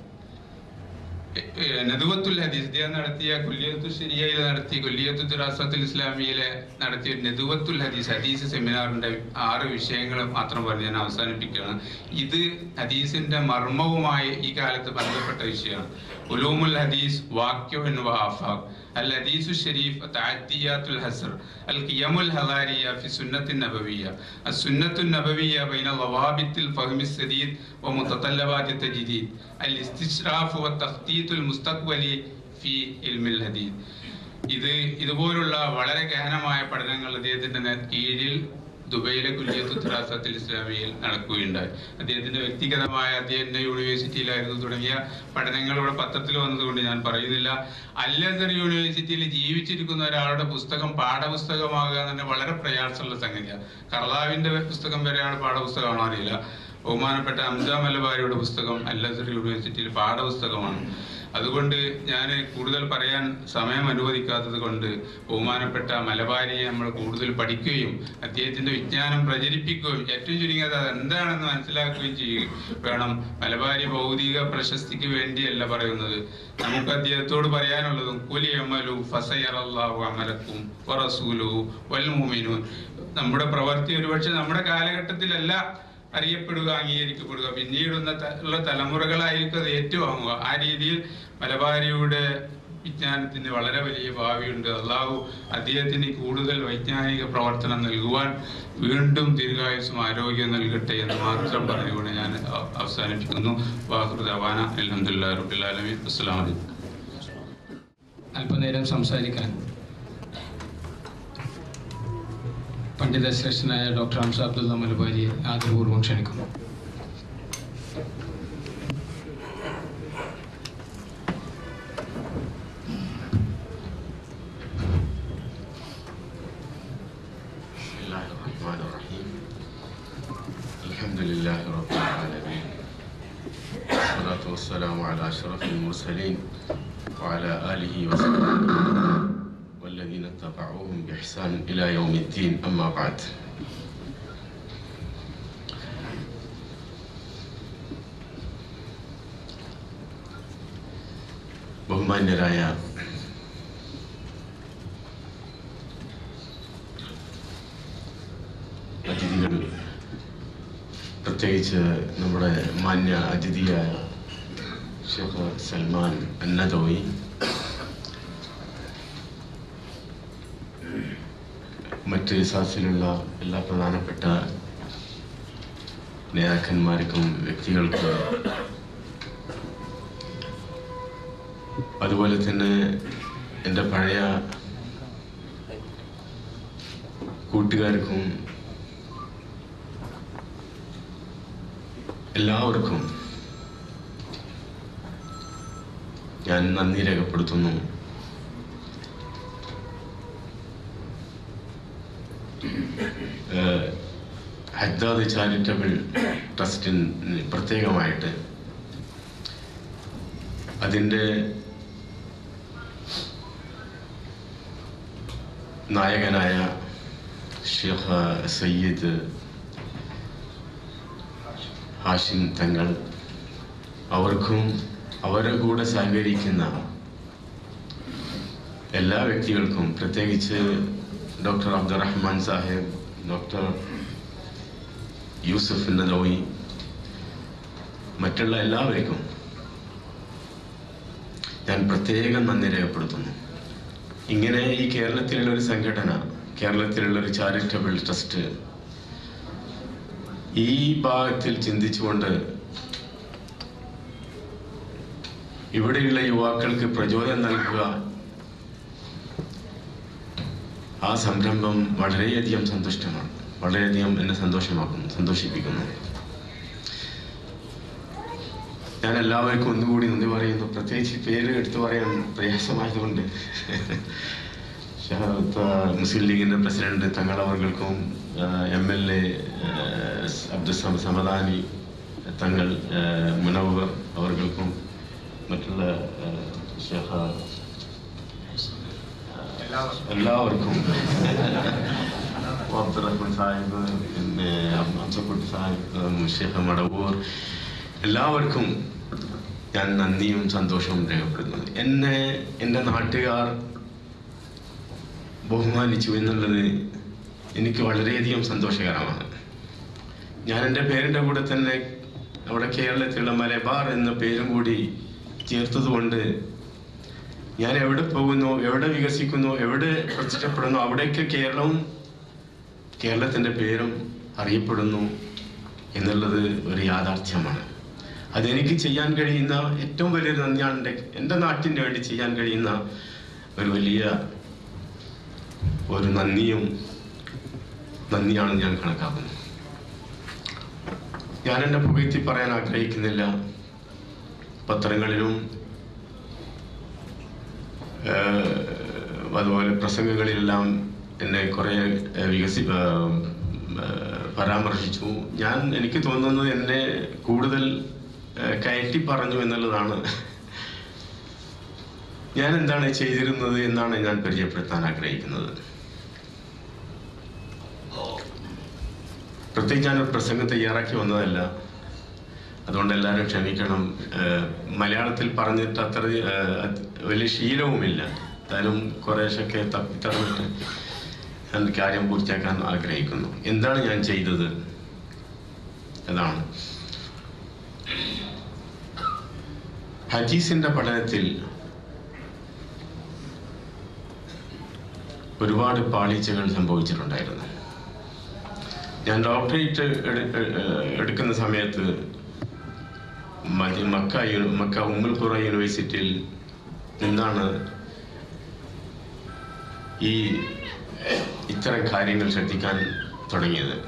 നദുവത്തുൽ ഹദീസ് അദ്ദേഹം നടത്തിയ കുല്ലിയത്തു ശരിയയിൽ നടത്തിയ കുല്ലിയത്തു ദിറാസത്തുൽ ഇസ്ലാമിയിലെ നടത്തിയ നദുവത്തുൽ ഹദീസ് ഹദീസ് സെമിനാറിന്റെ ആറ് വിഷയങ്ങൾ മാത്രം പറഞ്ഞ് ഞാൻ അവസാനിപ്പിക്കുകയാണ്. ഇത് ഹദീസിന്റെ മർമ്മവുമായി ഈ കാലത്ത് ബന്ധപ്പെട്ട വിഷയമാണ്. ഉലൂമുൽ ഹദീസ് വാക്യൻ വ ആഫാഖ്, അൽ ഹദീസു ശരീഫ്, തഅദ്ദിയാത്തുൽ ഹസ്ർ, അൽ ഖിയമുൽ ഹദാരിയ ഫി സുന്നത്തിൻ നബവിയ്യ, അസ് സുന്നത്തുൻ നബവിയ്യ ബൈന ളവാബിത്തിൽ ഫഹ്മിസ് സദീദ് വ മുതതല്ലബാത്തി തജ്ദീദ്, അൽ ഇസ്തിശ്റാഫ് വ തഖ്തീത്തുൽ മുസ്തഖ്ബലി ഫി ഇൽമിൽ ഹദീസ്. ഇത് ഇതുപോലുള്ള വളരെ ഗഹനമായ പഠനങ്ങൾ അദ്ദേഹത്തിന്റെ കീഴിൽ ദുബൈയിലെ കുല്ലിയത്തു ദിറാസത്തുൽ ഇസ്ലാമിയിൽ നടക്കുകയുണ്ടായി. അദ്ദേഹത്തിന്റെ വ്യക്തിഗതമായ അദ്ദേഹത്തിന്റെ യൂണിവേഴ്സിറ്റിയിലായിരുന്നു തുടങ്ങിയ പഠനങ്ങളുടെ പത്രത്തിൽ വന്നതുകൊണ്ട് ഞാൻ പറയുന്നില്ല. അൽ-അസ്ഹർ യൂണിവേഴ്സിറ്റിയിൽ ജീവിച്ചിരിക്കുന്ന ഒരാളുടെ പുസ്തകം പാഠപുസ്തകമാകുക തന്നെ വളരെ പ്രയാസമുള്ള സംഗതിയാണ്. കർലാവിന്റെ പുസ്തകം വരെയാണ് പാഠപുസ്തകമാണോ അറിയില്ല. ബഹുമാനപ്പെട്ട ഹംസ മലബാരിയുടെ പുസ്തകം അൽ-അസ്ഹർ യൂണിവേഴ്സിറ്റിയിൽ പാഠപുസ്തകമാണ്. അതുകൊണ്ട് ഞാൻ കൂടുതൽ പറയാൻ സമയം അനുവദിക്കാത്തത് കൊണ്ട് ബഹുമാനപ്പെട്ട മലബാരിയെ നമ്മൾ കൂടുതൽ പഠിക്കുകയും അദ്ദേഹത്തിന്റെ വിജ്ഞാനം പ്രചരിപ്പിക്കുകയും ഏറ്റവും ചുരുങ്ങിയത് അത് എന്താണെന്ന് മനസ്സിലാക്കുകയും ചെയ്യുകയും വേണം. മലബാരി ഭൗതിക പ്രശസ്തിക്ക് വേണ്ടിയല്ല പറയുന്നത്. നമുക്ക് അദ്ദേഹത്തോട് പറയാനുള്ളതും കുലി അമലു ഫസയറല്ലാഹു അമലക്കും വറസൂലുഹു വൽ മുഅ്മിനൂൻ. നമ്മുടെ പ്രവൃത്തി ഒരുപക്ഷെ നമ്മുടെ കാലഘട്ടത്തിലല്ല അറിയപ്പെടുക, അംഗീകരിക്കപ്പെടുക, പിന്നീടുള്ള ഉള്ള തലമുറകളായിരിക്കും അത് ഏറ്റുവാങ്ങുക. ആ രീതിയിൽ മലബാരിയുടെ വിജ്ഞാനത്തിന് വളരെ വലിയ ഭാവിയുണ്ട്. അള്ളാഹു അദ്ദേഹത്തിന് കൂടുതൽ വൈജ്ഞാനിക പ്രവർത്തനം നൽകുവാൻ വീണ്ടും ദീർഘായുസ്സും ആരോഗ്യം നൽകട്ടെ എന്ന് മാത്രം പറഞ്ഞുകൊണ്ട് ഞാൻ അവസാനിപ്പിക്കുന്നു. വാഖിറു ദഅവാന അൽഹംദുലില്ലാഹി റബ്ബിൽ ആലമീൻ. അസ്സലാമു അലൈക്കും. അല്പനേരം സംസാരിക്കാൻ പണ്ഡിത ശ്രേഷ്ഠനായ ഡോക്ടർ ഹംസ അബ്ദുള്ള മലബാരിയെ ആദരപൂർവ്വം ക്ഷണിക്കുന്നു. അൽഹംദുലില്ലാഹി റബ്ബിൽ ആലമീൻ വസ്സലാത്തു വസ്സലാമു അലാ അഷ്റഫിൽ മുർസലീൻ വഅലാ ആലിഹി വസഹ്ബിഹി والذين اتبعوهم بإحسان إلى يوم الدين. أما بعد. ബഹുമാന്യരായ അതിഥികൾ, പ്രത്യേകിച്ച് നമ്മുടെ മാന്യ അതിഥിയായ ഷെയ്ഖ് സൽമാൻ അന്നദോയി, മറ്റ് സാസിലുള്ള എല്ലാ പ്രധാനപ്പെട്ട നേതാക്കന്മാർക്കും വ്യക്തികൾക്കും, അതുപോലെ തന്നെ എൻ്റെ പഴയ കൂട്ടുകാർക്കും എല്ലാവർക്കും ഞാൻ നന്ദി രേഖപ്പെടുത്തുന്നു. ഹദ്ദാദ് ചാരിറ്റബിൾ ട്രസ്റ്റിന് പ്രത്യേകമായിട്ട് അതിൻ്റെ നായകനായ ഷെയ്ഖ് സയ്യിദ് ഹാഷിം തങ്ങൾ, അവർക്കും അവരുടെ കൂടെ സഹകരിക്കുന്ന എല്ലാ വ്യക്തികൾക്കും, പ്രത്യേകിച്ച് ഡോക്ടർ അബ്ദുറഹ്മാൻ സാഹിബ്, ഡോക്ടർ യൂസഫ് നദവി, മറ്റുള്ള എല്ലാവർക്കും ഞാൻ പ്രത്യേകം നന്ദി രേഖപ്പെടുത്തുന്നു. ഇങ്ങനെ ഈ കേരളത്തിലുള്ള ഒരു സംഘടന, കേരളത്തിലുള്ള ഒരു ചാരിറ്റബിൾ ട്രസ്റ്റ് ഈ ഭാഗത്തിൽ ചിന്തിച്ചുകൊണ്ട് ഇവിടെയുള്ള യുവാക്കൾക്ക് പ്രചോദനം നൽകുക, ആ സംരംഭം വളരെയധികം സന്തുഷ്ടമാണ്, വളരെയധികം എന്നെ സന്തോഷമാക്കുന്നു, സന്തോഷിപ്പിക്കുന്നു. ഞാൻ എല്ലാവർക്കും ഒന്നുകൂടി നന്ദി പറയുന്നു. പ്രത്യേകിച്ച് പേര് എടുത്തു പറയാൻ പ്രയാസമായതുകൊണ്ട് മുസ്ലിം ലീഗിന്റെ പ്രസിഡന്റ് തങ്ങളവർക്കും, M L A Abdul Samadani Thangal, Munavar അവർക്കും, മറ്റുള്ള എല്ലാവർക്കും, അബ്ദുറഹ്മാൻ സാഹിബ്, പിന്നെ അംസക്കുട്ടി സാഹിബ്, ഷെയ്ഖ് മടവൂർ, എല്ലാവർക്കും ഞാൻ നന്ദിയും സന്തോഷവും രേഖപ്പെടുത്തുന്നു. എന്നെ എൻ്റെ നാട്ടുകാർ ബഹുമാനിച്ചു എന്നുള്ളത് എനിക്ക് വളരെയധികം സന്തോഷകരമാണ്. ഞാൻ എൻ്റെ പേരിൻ്റെ കൂടെ തന്നെ അവിടെ കേരളത്തിലുള്ള മലബാർ എന്ന പേരും കൂടി ചേർത്തതുകൊണ്ട് ഞാൻ എവിടെ പോകുന്നു, എവിടെ വികസിക്കുന്നു, എവിടെ പ്രത്യക്ഷപ്പെടുന്നു, അവിടേക്ക് കേരളവും കേരളത്തിൻ്റെ പേരും അറിയപ്പെടുന്നു എന്നുള്ളത് ഒരു യാഥാർത്ഥ്യമാണ്. അതെനിക്ക് ചെയ്യാൻ കഴിയുന്ന ഏറ്റവും വലിയൊരു നന്ദിയാണ്. എൻ്റെ എൻ്റെ നാട്ടിന് വേണ്ടി ചെയ്യാൻ കഴിയുന്ന ഒരു വലിയ ഒരു നന്ദിയും നന്ദിയാണ് ഞാൻ കണക്കാക്കുന്നത്. ഞാൻ എന്നെ പുകഴ്ത്തി പറയാൻ ആഗ്രഹിക്കുന്നില്ല. പത്രങ്ങളിലും അതുപോലെ പ്രസംഗങ്ങളിലെല്ലാം എന്നെ കുറെ വികസി പരാമർശിച്ചു. ഞാൻ എനിക്ക് തോന്നുന്നത് എന്നെ കൂടുതൽ കയറ്റി പറഞ്ഞു എന്നുള്ളതാണ്. ഞാൻ എന്താണ് ചെയ്തിരുന്നത് എന്നാണ് ഞാൻ പരിചയപ്പെടുത്താൻ ആഗ്രഹിക്കുന്നത്. പ്രത്യേകിച്ച് ഞാനൊരു പ്രസംഗം തയ്യാറാക്കി വന്നതല്ല, അതുകൊണ്ട് എല്ലാവരും ക്ഷമിക്കണം. മലയാളത്തിൽ പറഞ്ഞിട്ട് അത്ര വലിയ ശീലവുമില്ല. എന്തായാലും കുറേശ്ശൊക്കെ തപ്പിത്തറന്നിട്ട് ഞാൻ കാര്യം പൂർത്തിയാക്കാൻ ആഗ്രഹിക്കുന്നു. എന്താണ് ഞാൻ ചെയ്തത്? അതാണ് ഹദീസിന്റെ പഠനത്തിൽ ഒരുപാട് പാളിച്ചകൾ സംഭവിച്ചിട്ടുണ്ടായിരുന്നു. ഞാൻ ഡോക്ടറേറ്റ് എടുക്കുന്ന സമയത്ത് മക്ക മക്ക ഉമ്മുൽ ഖുറ യൂണിവേഴ്സിറ്റിയിൽ നിന്നാണ് ഈ ഇത്തരം കാര്യങ്ങൾ ശ്രദ്ധിക്കാൻ തുടങ്ങിയത്.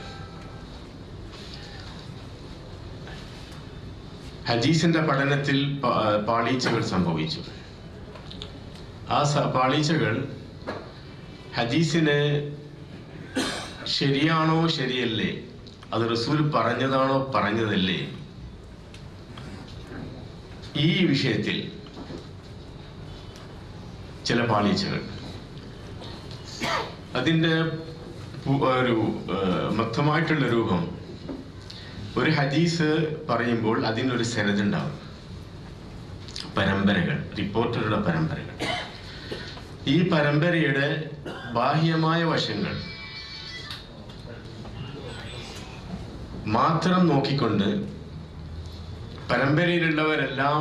ഹദീസിന്റെ പഠനത്തിൽ പാളീച്ചകൾ സംഭവിച്ചു. ആ പാളീച്ചകൾ ഹദീസിനെ ശരിയാണോ ശരിയല്ലേ, അത് റസൂൽ പറഞ്ഞതാണോ പറഞ്ഞതല്ലേ, ഈ വിഷയത്തിൽ ചില പാളീച്ചകൾ. അതിൻ്റെ ഒരു മൊത്തമായിട്ടുള്ള രൂപം, ഒരു ഹദീസ് പറയുമ്പോൾ അതിനൊരു സനദുണ്ടാവും, പരമ്പരകൾ, റിപ്പോർട്ടറുടെ പരമ്പരകൾ. ഈ പരമ്പരയുടെ ബാഹ്യമായ വശങ്ങൾ മാത്രം നോക്കിക്കൊണ്ട് പരമ്പരയിലുള്ളവരെല്ലാം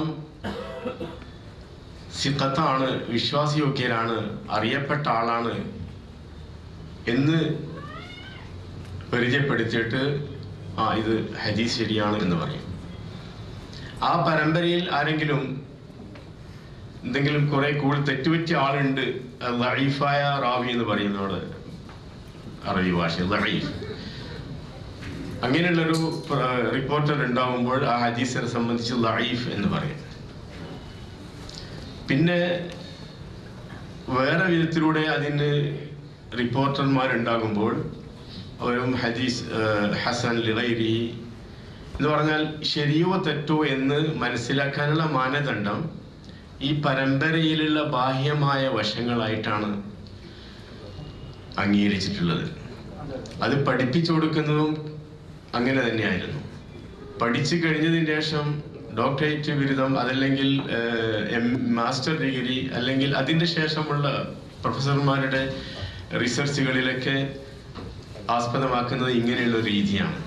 സിഖത്താണ്, വിശ്വാസയോഗ്യരാണ്, അറിയപ്പെട്ട ആളാണ് എന്ന് പരിചയപ്പെടുത്തിയിട്ട് ആ ഇത് ഹദീസ് ശരിയാണ് എന്ന് പറയും. ആ പരമ്പരയിൽ ആരെങ്കിലും എന്തെങ്കിലും കുറെ കൂടുതൽ തെറ്റുപറ്റിയ ആളുണ്ട്, ലഈഫായ റാവി എന്ന് പറയുന്നതോട് അറബി ഭാഷയിൽ ലഈഫ്, അങ്ങനെയുള്ളൊരു റിപ്പോർട്ടർ ഉണ്ടാവുമ്പോൾ ആ ഹദീസിനെ സംബന്ധിച്ച് ലഈഫ് എന്ന് പറയും. പിന്നെ വേറെ വിധത്തിലൂടെ അതിന് റിപ്പോർട്ടർമാരുണ്ടാകുമ്പോൾ അവരും ഹദീസ് ഹസൻ ലിഗൈരി എന്ന് പറഞ്ഞാൽ ശരിയോ തെറ്റോ എന്ന് മനസ്സിലാക്കാനുള്ള മാനദണ്ഡം ഈ പരമ്പരയിലുള്ള ബാഹ്യമായ വശങ്ങളായിട്ടാണ് അംഗീകരിച്ചിട്ടുള്ളത്. അത് പഠിപ്പിച്ചു കൊടുക്കുന്നതും അങ്ങനെ തന്നെയായിരുന്നു. പഠിച്ചു കഴിഞ്ഞതിന് ശേഷം ഡോക്ടറേറ്റ് ബിരുദം, അതല്ലെങ്കിൽ മാസ്റ്റർ ഡിഗ്രി, അല്ലെങ്കിൽ അതിൻ്റെ ശേഷമുള്ള പ്രൊഫസർമാരുടെ റിസർച്ചുകളിലൊക്കെ ആസ്പദമാക്കുന്നത് ഇങ്ങനെയുള്ള ഒരു രീതിയാണ്.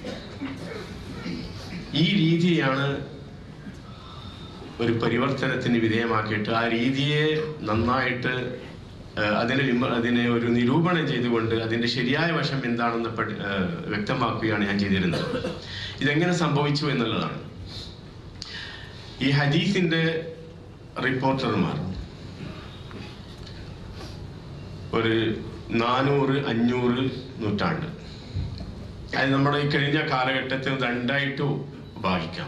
ഈ രീതിയാണ് ഒരു പരിവർത്തനത്തിന് വിധേയമാക്കിയിട്ട് ആ രീതിയെ നന്നായിട്ട് അതിനെ അതിനെ ഒരു നിരൂപണം ചെയ്തുകൊണ്ട് അതിൻ്റെ ശരിയായ വശം എന്താണെന്ന് പഠി വ്യക്തമാക്കുകയാണ് ഞാൻ ചെയ്തിരുന്നത്. ഇതെങ്ങനെ സംഭവിച്ചു എന്നുള്ളതാണ്. ഈ ഹദീസിന്റെ റിപ്പോർട്ടർമാർ ഒരു നാനൂറ് അഞ്ഞൂറ് നൂറ്റാണ്ട്, അത് നമ്മുടെ ഈ കഴിഞ്ഞ കാലഘട്ടത്തിൽ രണ്ടായിട്ട് ഭാഗിക്കാം.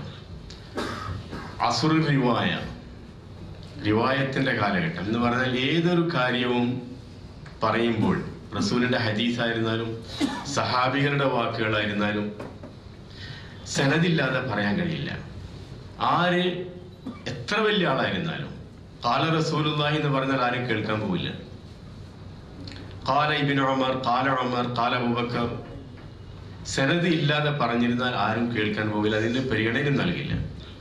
അസുർ റിവായ, റിവായത്തിന്റെ കാലഘട്ടം എന്ന് പറഞ്ഞാൽ ഏതൊരു കാര്യവും പറയുമ്പോൾ റസൂലിന്റെ ഹദീസായിരുന്നാലും സഹാബികളുടെ വാക്കുകളായിരുന്നാലും സനദില്ലാതെ പറയാൻ കഴിയില്ല. ആര് എത്ര വലിയ ആളായിരുന്നാലും ഖാല റസൂലുള്ളാഹി എന്ന് പറഞ്ഞാൽ ആരും കേൾക്കാൻ പോവില്ല. ഖാല ഇബ്നു ഉമർ, ഖാല ഉമർ, ഖാല അബൂബക്കർ, സനദ് ഇല്ലാതെ പറഞ്ഞിരുന്നാൽ ആരും കേൾക്കാൻ പോവില്ല, അതിന് പരിഗണന നൽകില്ല.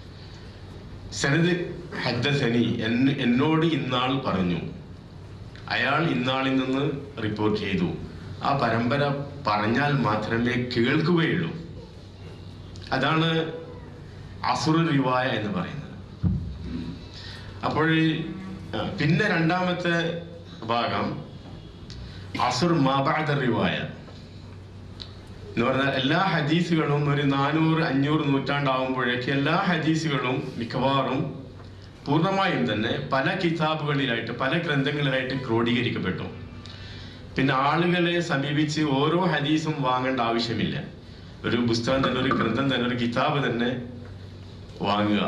സനദ് ഹദ്ദസനി, എന്നോട് ഇന്നാൾ പറഞ്ഞു, അയാൾ ഇന്നാളിൽ നിന്ന് റിപ്പോർട്ട് ചെയ്തു, ആ പരമ്പര പറഞ്ഞാൽ മാത്രമേ കേൾക്കുകയുള്ളൂ. അതാണ് അസുർ റിവായ എന്ന് പറയുന്നത്. അപ്പോൾ പിന്നെ രണ്ടാമത്തെ ഭാഗം അസുർ മാബഅദ റിവായ എന്ന് പറഞ്ഞാൽ എല്ലാ ഹദീസുകളും ഒരു നാനൂറ് അഞ്ഞൂറ് നൂറ്റാണ്ടാവുമ്പോഴേക്ക് എല്ലാ ഹദീസുകളും മിക്കവാറും പൂർണ്ണമായും തന്നെ പല കിതാബുകളിലായിട്ട് പല ഗ്രന്ഥങ്ങളിലായിട്ട് ക്രോഡീകരിക്കപ്പെട്ടു. പിന്നെ ആളുകളെ സമീപിച്ച് ഓരോ ഹദീസും വാങ്ങേണ്ട ആവശ്യമില്ല. ഒരു പുസ്തകം തന്നെ, ഒരു ഗ്രന്ഥം തന്നെ, ഒരു കിതാബ് തന്നെ വാങ്ങുക.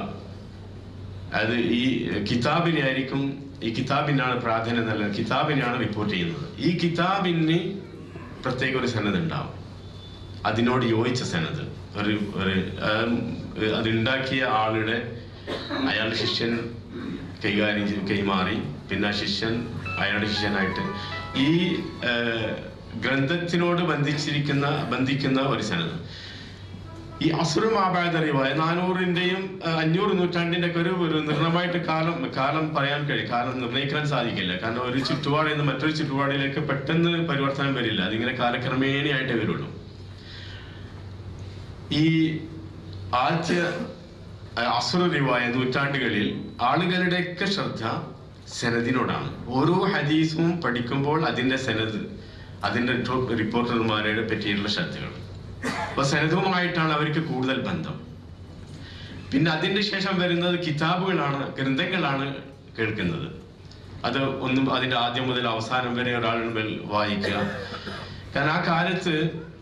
അത് ഈ കിതാബിനെ ആയിരിക്കും, ഈ കിതാബിനാണ് പ്രാധാന്യം നൽകുന്നത്, കിതാബിനെയാണ് റിപ്പോർട്ട് ചെയ്യുന്നത്. ഈ കിതാബിന് പ്രത്യേക ഒരു സനദ് ഉണ്ടാവും, അതിനോട് യോജിച്ച സനദ്. ഒരു ഒരു അതുണ്ടാക്കിയ ആളുടെ അയാളുടെ ശിഷ്യൻ കൈകാര്യം കൈമാറി, പിന്നെ ആ ശിഷ്യൻ അയാളുടെ ശിഷ്യനായിട്ട് ഈ ഗ്രന്ഥത്തിനോട് ബന്ധിച്ചിരിക്കുന്ന ബന്ധിക്കുന്ന ഒരു സനദ്. ഈ അസുർ മാബഅദ റിവായ നാനൂറിന്റെയും അഞ്ഞൂറ് നൂറ്റാണ്ടിന്റെ ഒക്കെ ഒരു ഒരു നിർണമായിട്ട് കാലം കാലം പറയാൻ കഴിയും, കാലം നിർണ്ണയിക്കാൻ സാധിക്കില്ല. കാരണം ഒരു ചുറ്റുപാടിൽ നിന്ന് മറ്റൊരു ചുറ്റുപാടിലേക്ക് പെട്ടെന്ന് പരിവർത്തനം വരില്ല, അതിങ്ങനെ കാലക്രമേണയായിട്ടേ വരുള്ളൂ. ഈ ആദ്യ അസുർ റിവായ നൂറ്റാണ്ടുകളിൽ ആളുകളുടെയൊക്കെ ശ്രദ്ധ സനദിനോടാണ്. ഓരോ ഹദീസും പഠിക്കുമ്പോൾ അതിന്റെ സനദ്, അതിന്റെ റിപ്പോർട്ടർമാരെ പറ്റിയുള്ള ശ്രദ്ധകൾ, അപ്പൊ സനദുമായിട്ടാണ് അവർക്ക് കൂടുതൽ ബന്ധം. പിന്നെ അതിന്റെ ശേഷം വരുന്നത് കിതാബുകളാണ്, ഗ്രന്ഥങ്ങളാണ് കേൾക്കുന്നത്. അത് ഒന്നും അതിന്റെ ആദ്യം മുതൽ അവസാനം വരെ ഒരാൾ വായിക്കുക. കാരണം ആ കാലത്ത്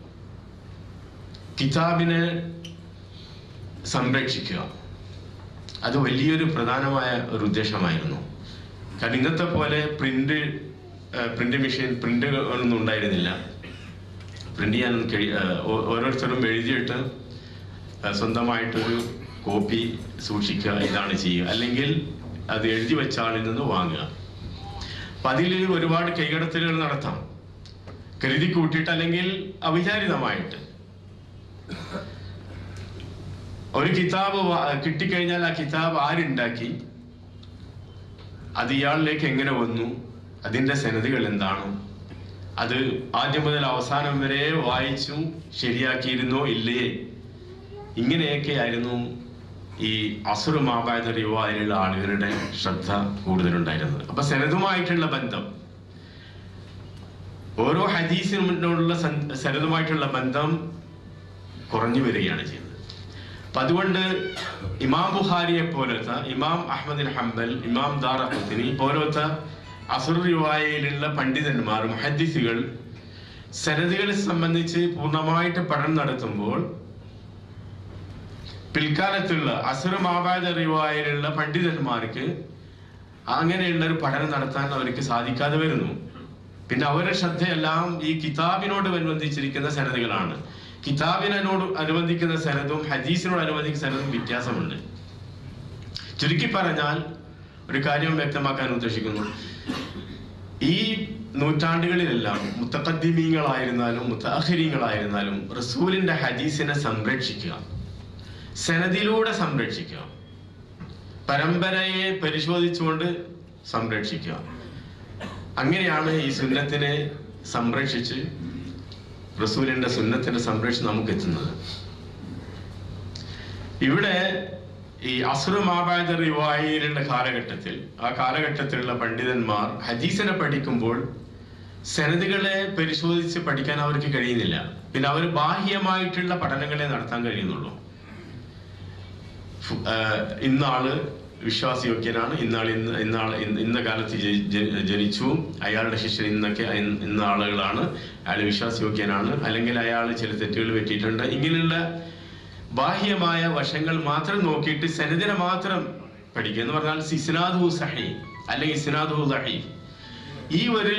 കിതാബിനെ സംരക്ഷിക്കുക അത് വലിയൊരു പ്രധാനമായ ഒരു ഉദ്ദേശമായിരുന്നു. കാരണം ഇന്നത്തെ പോലെ പ്രിന്റ് പ്രിന്റ് മെഷീൻ പ്രിന്റ് ഒന്നും ഉണ്ടായിരുന്നില്ല. പ്രിന്റ് ചെയ്യാൻ കഴി ഓരോരുത്തരും എഴുതിയിട്ട് സ്വന്തമായിട്ടൊരു കോപ്പി സൂക്ഷിക്കുക, ഇതാണ് ചെയ്യുക. അല്ലെങ്കിൽ അത് എഴുതി വെച്ച ആളിൽ നിന്ന് വാങ്ങുക. അപ്പൊ അതിൽ ഒരുപാട് കൈകടത്തലുകൾ നടത്താം, കരുതി കൂട്ടിയിട്ട് അല്ലെങ്കിൽ അവിചാരിതമായിട്ട്. ഒരു കിതാബ് കിട്ടിക്കഴിഞ്ഞാൽ ആ കിതാബ് ആരുണ്ടാക്കി, അത് ഇയാളിലേക്ക് എങ്ങനെ വന്നു, അതിന്റെ സനദുകൾ എന്താണ്, അത് ആദ്യം മുതൽ അവസാനം വരെ വായിച്ചു ശരിയാക്കിയിരുന്നോ ഇല്ലേ, ഇങ്ങനെയൊക്കെ ആയിരുന്നു ഈ അസുർ മാബഅദ റിവായയിലുള്ള ആളുകളുടെ ശ്രദ്ധ കൂടുതലുണ്ടായിരുന്നത്. അപ്പൊ സനദുമായിട്ടുള്ള ബന്ധം, ഓരോ ഹദീസിനോടുള്ള സനദുമായിട്ടുള്ള ബന്ധം കുറഞ്ഞു വരികയാണ് ചെയ്യുന്നത്. അപ്പൊ അതുകൊണ്ട് ഇമാം ബുഖാരിയെ പോലത്തെ, ഇമാം അഹ്മദ് ഹംബൽ, ഇമാം ദാറഖുത്നി പോലത്തെ അസുർ റിവായയിലുള്ള പണ്ഡിതന്മാർ, മുഹദ്ദിസുകൾ സനദുകളെ സംബന്ധിച്ച് പൂർണ്ണമായിട്ട് പഠനം നടത്തുമ്പോൾ പിൽക്കാലത്തുള്ള അസുർ മാബഅദ റിവായയിലുള്ള പണ്ഡിതന്മാർക്ക് അങ്ങനെയുള്ള ഒരു പഠനം നടത്താൻ അവർക്ക് സാധിക്കാതെ വരുന്നു. പിന്നെ അവരുടെ ശ്രദ്ധയെല്ലാം ഈ കിതാബിനോട് അനുബന്ധിച്ചിരിക്കുന്ന സനദുകളാണ്. കിതാബിനോട് അനുബന്ധിക്കുന്ന സനദും ഹദീസിനോട് അനുബന്ധിക്കുന്ന സനദും വ്യത്യാസമുണ്ട്. ചുരുക്കി പറഞ്ഞാൽ ഒരു കാര്യം വ്യക്തമാക്കാൻ ഉദ്ദേശിക്കുന്നു, ഈ നൂറ്റാണ്ടുകളിലെല്ലാം മുത്തഖദ്ദിമീങ്ങളായിരുന്നാലും മുത്തഅഖിരീങ്ങളായിരുന്നാലും റസൂലിന്റെ ഹദീസിനെ സംരക്ഷിക്കുക, സനദിലൂടെ സംരക്ഷിക്കുക, പരമ്പരയെ പരിശോധിച്ചുകൊണ്ട് സംരക്ഷിക്കുക. അങ്ങനെയാണ് ഈ സുന്നത്തിനെ സംരക്ഷിച്ച് റസൂലിന്റെ സുന്നത്തിനെ സംരക്ഷിച്ച് നമുക്ക് എത്തുന്നത്. ഇവിടെ ഈ അസ്റു മാബഅദ റിവായയിലുള്ള കാലഘട്ടത്തിൽ ആ കാലഘട്ടത്തിലുള്ള പണ്ഡിതന്മാർ ഹദീസിനെ പഠിക്കുമ്പോൾ സനദുകളെ പരിശോധിച്ച് പഠിക്കാൻ അവർക്ക് കഴിയുന്നില്ല. പിന്നെ അവർ ബാഹ്യമായിട്ടുള്ള പഠനങ്ങളെ നടത്താൻ കഴിയുന്നുള്ളൂ. ഇന്നാള് വിശ്വാസയോഗ്യനാണ്, ഇന്നാൾ ഇന്ന് ഇന്നാൾ ഇന്ന കാലത്ത് ജനിച്ചു, അയാളുടെ ശിഷ്യൻ ഇന്നൊക്കെ ഇന്ന ആളുകളാണ്, അയാൾ വിശ്വാസയോഗ്യനാണ്, അല്ലെങ്കിൽ അയാൾ ചില തെറ്റുകൾ പറ്റിയിട്ടുണ്ട്. ഇങ്ങനെയുള്ള ബാഹ്യമായ വശങ്ങൾ മാത്രം നോക്കിയിട്ട് സനദിനെ മാത്രം പഠിക്കുക എന്ന് പറഞ്ഞാൽ ഇസ്നാദുഹു സഹീഹ് അല്ലെങ്കിൽ ഇസ്നാദുഹു ദഈഫ്, ഈ ഒരു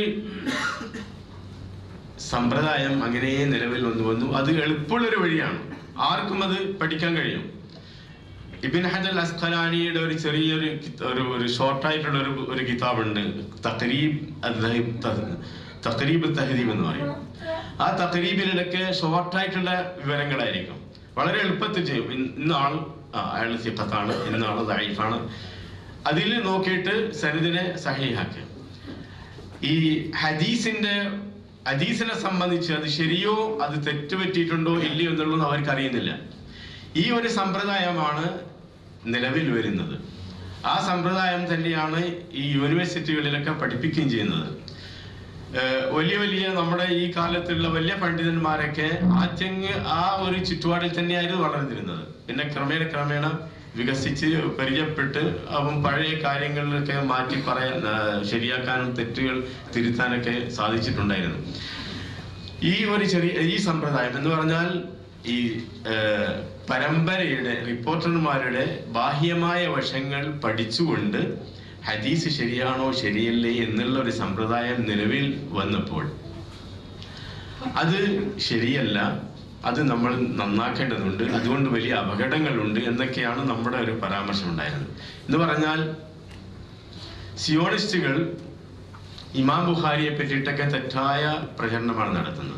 സമ്പ്രദായം അങ്ങനെ നിലവിൽ വന്നു വന്നു അത് എളുപ്പമുള്ളൊരു വഴിയാണ്, ആർക്കും അത് പഠിക്കാൻ കഴിയും. ഇബ്നു ഹജർ അസ്ഖലാനിയുടെ ഒരു ചെറിയൊരു ഒരു ഒരു ഷോർട്ടായിട്ടുള്ള ഒരു ഒരു കിതാബുണ്ട്, തഖരീബ് തഖരീബ് തഹദീബ് എന്ന് പറയും. ആ തഖരീബിലൊക്കെ ഷോർട്ടായിട്ടുള്ള വിവരങ്ങളായിരിക്കും, വളരെ എളുപ്പത്തിൽ ചെയ്യും. ഇന്ന ആൾ അയാൾ സിഖത്താണ്, ഇന്ന ആൾ ദഈഫാണ്, അതിൽ നോക്കിയിട്ട് സനദിനെ സഹീഹാക്കുക. ഈ ഹദീസിന്റെ ഹദീസിനെ സംബന്ധിച്ച് അത് ശരിയോ അത് തെറ്റുപറ്റിയിട്ടുണ്ടോ ഇല്ലയോ എന്നുള്ളത് അവർക്ക് അറിയുന്നില്ല. ഈ ഒരു സമ്പ്രദായമാണ് നിലവിൽ വരുന്നത്. ആ സമ്പ്രദായം തന്നെയാണ് ഈ യൂണിവേഴ്സിറ്റികളിലൊക്കെ പഠിപ്പിക്കുകയും ചെയ്യുന്നത്. വലിയ വലിയ നമ്മുടെ ഈ കാലത്തുള്ള വലിയ പണ്ഡിതന്മാരൊക്കെ ആദ്യം ആ ഒരു ചുറ്റുപാടിൽ തന്നെയായിരുന്നു വളർന്നിരുന്നത്. പിന്നെ ക്രമേണ ക്രമേണ വികസിച്ച് പരിചയപ്പെട്ട് അവൻ പഴയ കാര്യങ്ങളിലൊക്കെ മാറ്റി പറയാൻ ശരിയാക്കാനും തെറ്റുകൾ തിരുത്താനൊക്കെ സാധിച്ചിട്ടുണ്ടായിരുന്നു. ഈ ഒരു ചെറിയ ഈ സമ്പ്രദായം എന്ന് പറഞ്ഞാൽ ഈ പരമ്പരയുടെ റിപ്പോർട്ടർമാരുടെ ബാഹ്യമായ വശങ്ങൾ പഠിച്ചുകൊണ്ട് ഹദീസ് ശരിയാണോ ശരിയല്ലേ എന്നുള്ള ഒരു സമ്പ്രദായം നിലവിൽ വന്നപ്പോൾ അത് ശരിയല്ല, അത് നമ്മൾ നന്നാക്കേണ്ടതുണ്ട്, അതുകൊണ്ട് വലിയ അപകടങ്ങളുണ്ട് എന്നൊക്കെയാണ് നമ്മുടെ ഒരു പരാമർശം ഉണ്ടായിരുന്നത്. എന്ന് പറഞ്ഞാൽ സിയോണിസ്റ്റുകൾ ഇമാം ബുഖാരിയെ പറ്റിയിട്ടൊക്കെ തെറ്റായ പ്രചരണമാണ് നടത്തുന്നത്.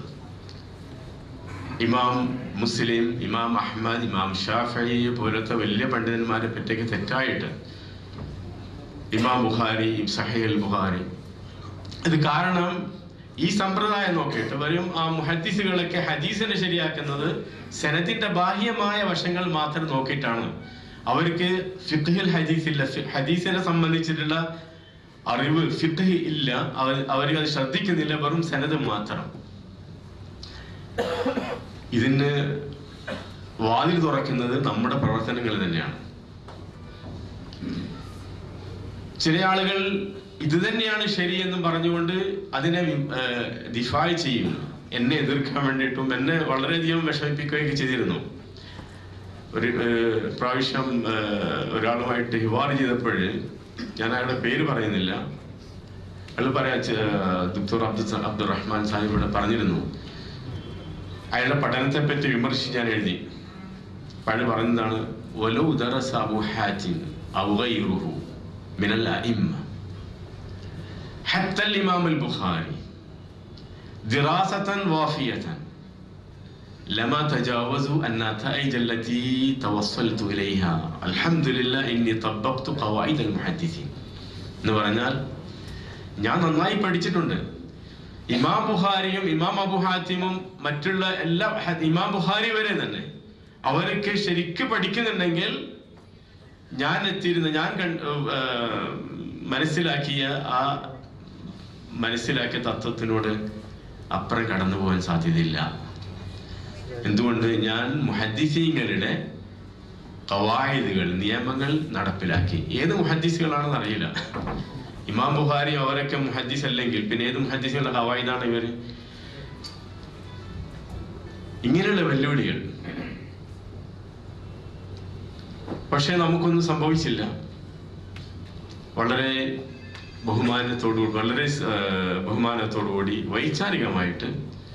ഇമാം മുസ്ലിം, ഇമാം അഹ്മദ്, ഇമാം ഷാഫി പോലത്തെ വലിയ പണ്ഡിതന്മാരെ പറ്റിയൊക്കെ തെറ്റായിട്ട് ഇമാം ബുഖാരി, സഹീഹ് ബുഖാരി, ഇത് കാരണം ഈ സമ്പ്രദായം നോക്കിയിട്ട് വരും ആ മുഹദ്ദിസുകളൊക്കെ ഹദീസിനെ ശരിയാക്കുന്നത് സനദിന്റെ ബാഹ്യമായ വശങ്ങൾ മാത്രം നോക്കിയിട്ടാണ്. അവർക്ക് ഫിഖ്ഹുൽ ഹദീസ് ഇല്ല, ഹദീസിനെ സംബന്ധിച്ചിട്ടുള്ള അറിവ് ഫിഖ്ഹ് ഇല്ല, അവർ അവർ അത് ശ്രദ്ധിക്കുന്നില്ല, വെറും സനദ് മാത്രം. ഇതിന് വാതിൽ തുറക്കുന്നത് നമ്മുടെ പ്രവർത്തനങ്ങൾ തന്നെയാണ്. ചില ആളുകൾ ഇത് തന്നെയാണ് ശരിയെന്നും പറഞ്ഞുകൊണ്ട് അതിനെ ദിഫായ് ചെയ്യുന്നു, എന്നെ എതിർക്കാൻ വേണ്ടിയിട്ടും എന്നെ വളരെയധികം വിഷമിപ്പിക്കുകയൊക്കെ ചെയ്തിരുന്നു. ഒരു പ്രാവശ്യം ഒരാളുമായിട്ട് ഹിവാർ ചെയ്തപ്പോൾ ഞാൻ അയാളുടെ പേര് പറയുന്നില്ല, അയാൾ പറയാ ഡോക്ടർ അബ്ദുൽ അബ്ദുറഹ്മാൻ സാഹിബ് ഇവിടെ പറഞ്ഞിരുന്നു, അയാളുടെ പഠനത്തെ പറ്റി വിമർശിച്ച് ഞാൻ എഴുതി. അയാൾ പറയുന്നതാണ് വലൗ ദറസ അബൂ ഹാറ്റിം ഔ ഗൈറുഹു മിനൽ അഇമ്മ ഹത്ത ഇമാം അൽ ബുഖാരി ദിറാസതൻ വാഫിയതൻ ലമാ തജാവസു അന്നതൈജ അല്ലതി തവസ്സൽതു ഇലൈഹാ അൽഹംദുലില്ലാഹ് ഇന്നി തബ്ബഖ്തു ഖവായിദ് അൽ മുഹദ്ദിസീൻ എന്ന് പറഞ്ഞാൽ ഞാൻ നന്നായി പഠിച്ചിട്ടുണ്ട്. ഇമാം ബുഖാരിയും ഇമാം അബൂ ഹാത്തിമും മറ്റുള്ള എല്ലാ ഇമാം ബുഖാരി വരെ തന്നെ അവർക്ക് ശരിക്ക് പഠിക്കുന്നുണ്ടെങ്കിൽ ഞാൻ എത്തിയിരുന്ന ഞാൻ മനസ്സിലാക്കിയ ആ മനസ്സിലാക്കിയ തത്വത്തിനോട് അപ്പുറം കടന്നു പോകാൻ സാധ്യതയില്ല. എന്തുകൊണ്ട്? ഞാൻ മുഹദ്ദിസീങ്ങളുടെ ഖവായിദുകൾ, നിയമങ്ങൾ നടപ്പിലാക്കി. ഏത് മുഹദ്ദിസുകളാണെന്ന് അറിയില്ല. ഇമാം ബുഖാരി അവരൊക്കെ മുഹദ്ദിസ് അല്ലെങ്കിൽ പിന്നെ ഏത് മുഹദ്ദിസുകളുടെ ഖവായിദാണ് ഇവര്? ഇങ്ങനെയുള്ള വെല്ലുവിളികൾ. പക്ഷെ നമുക്കൊന്നും സംഭവിച്ചില്ല. വളരെ ബഹുമാനത്തോടു വളരെ ബഹുമാനത്തോടുകൂടി വൈചാരികമായിട്ട്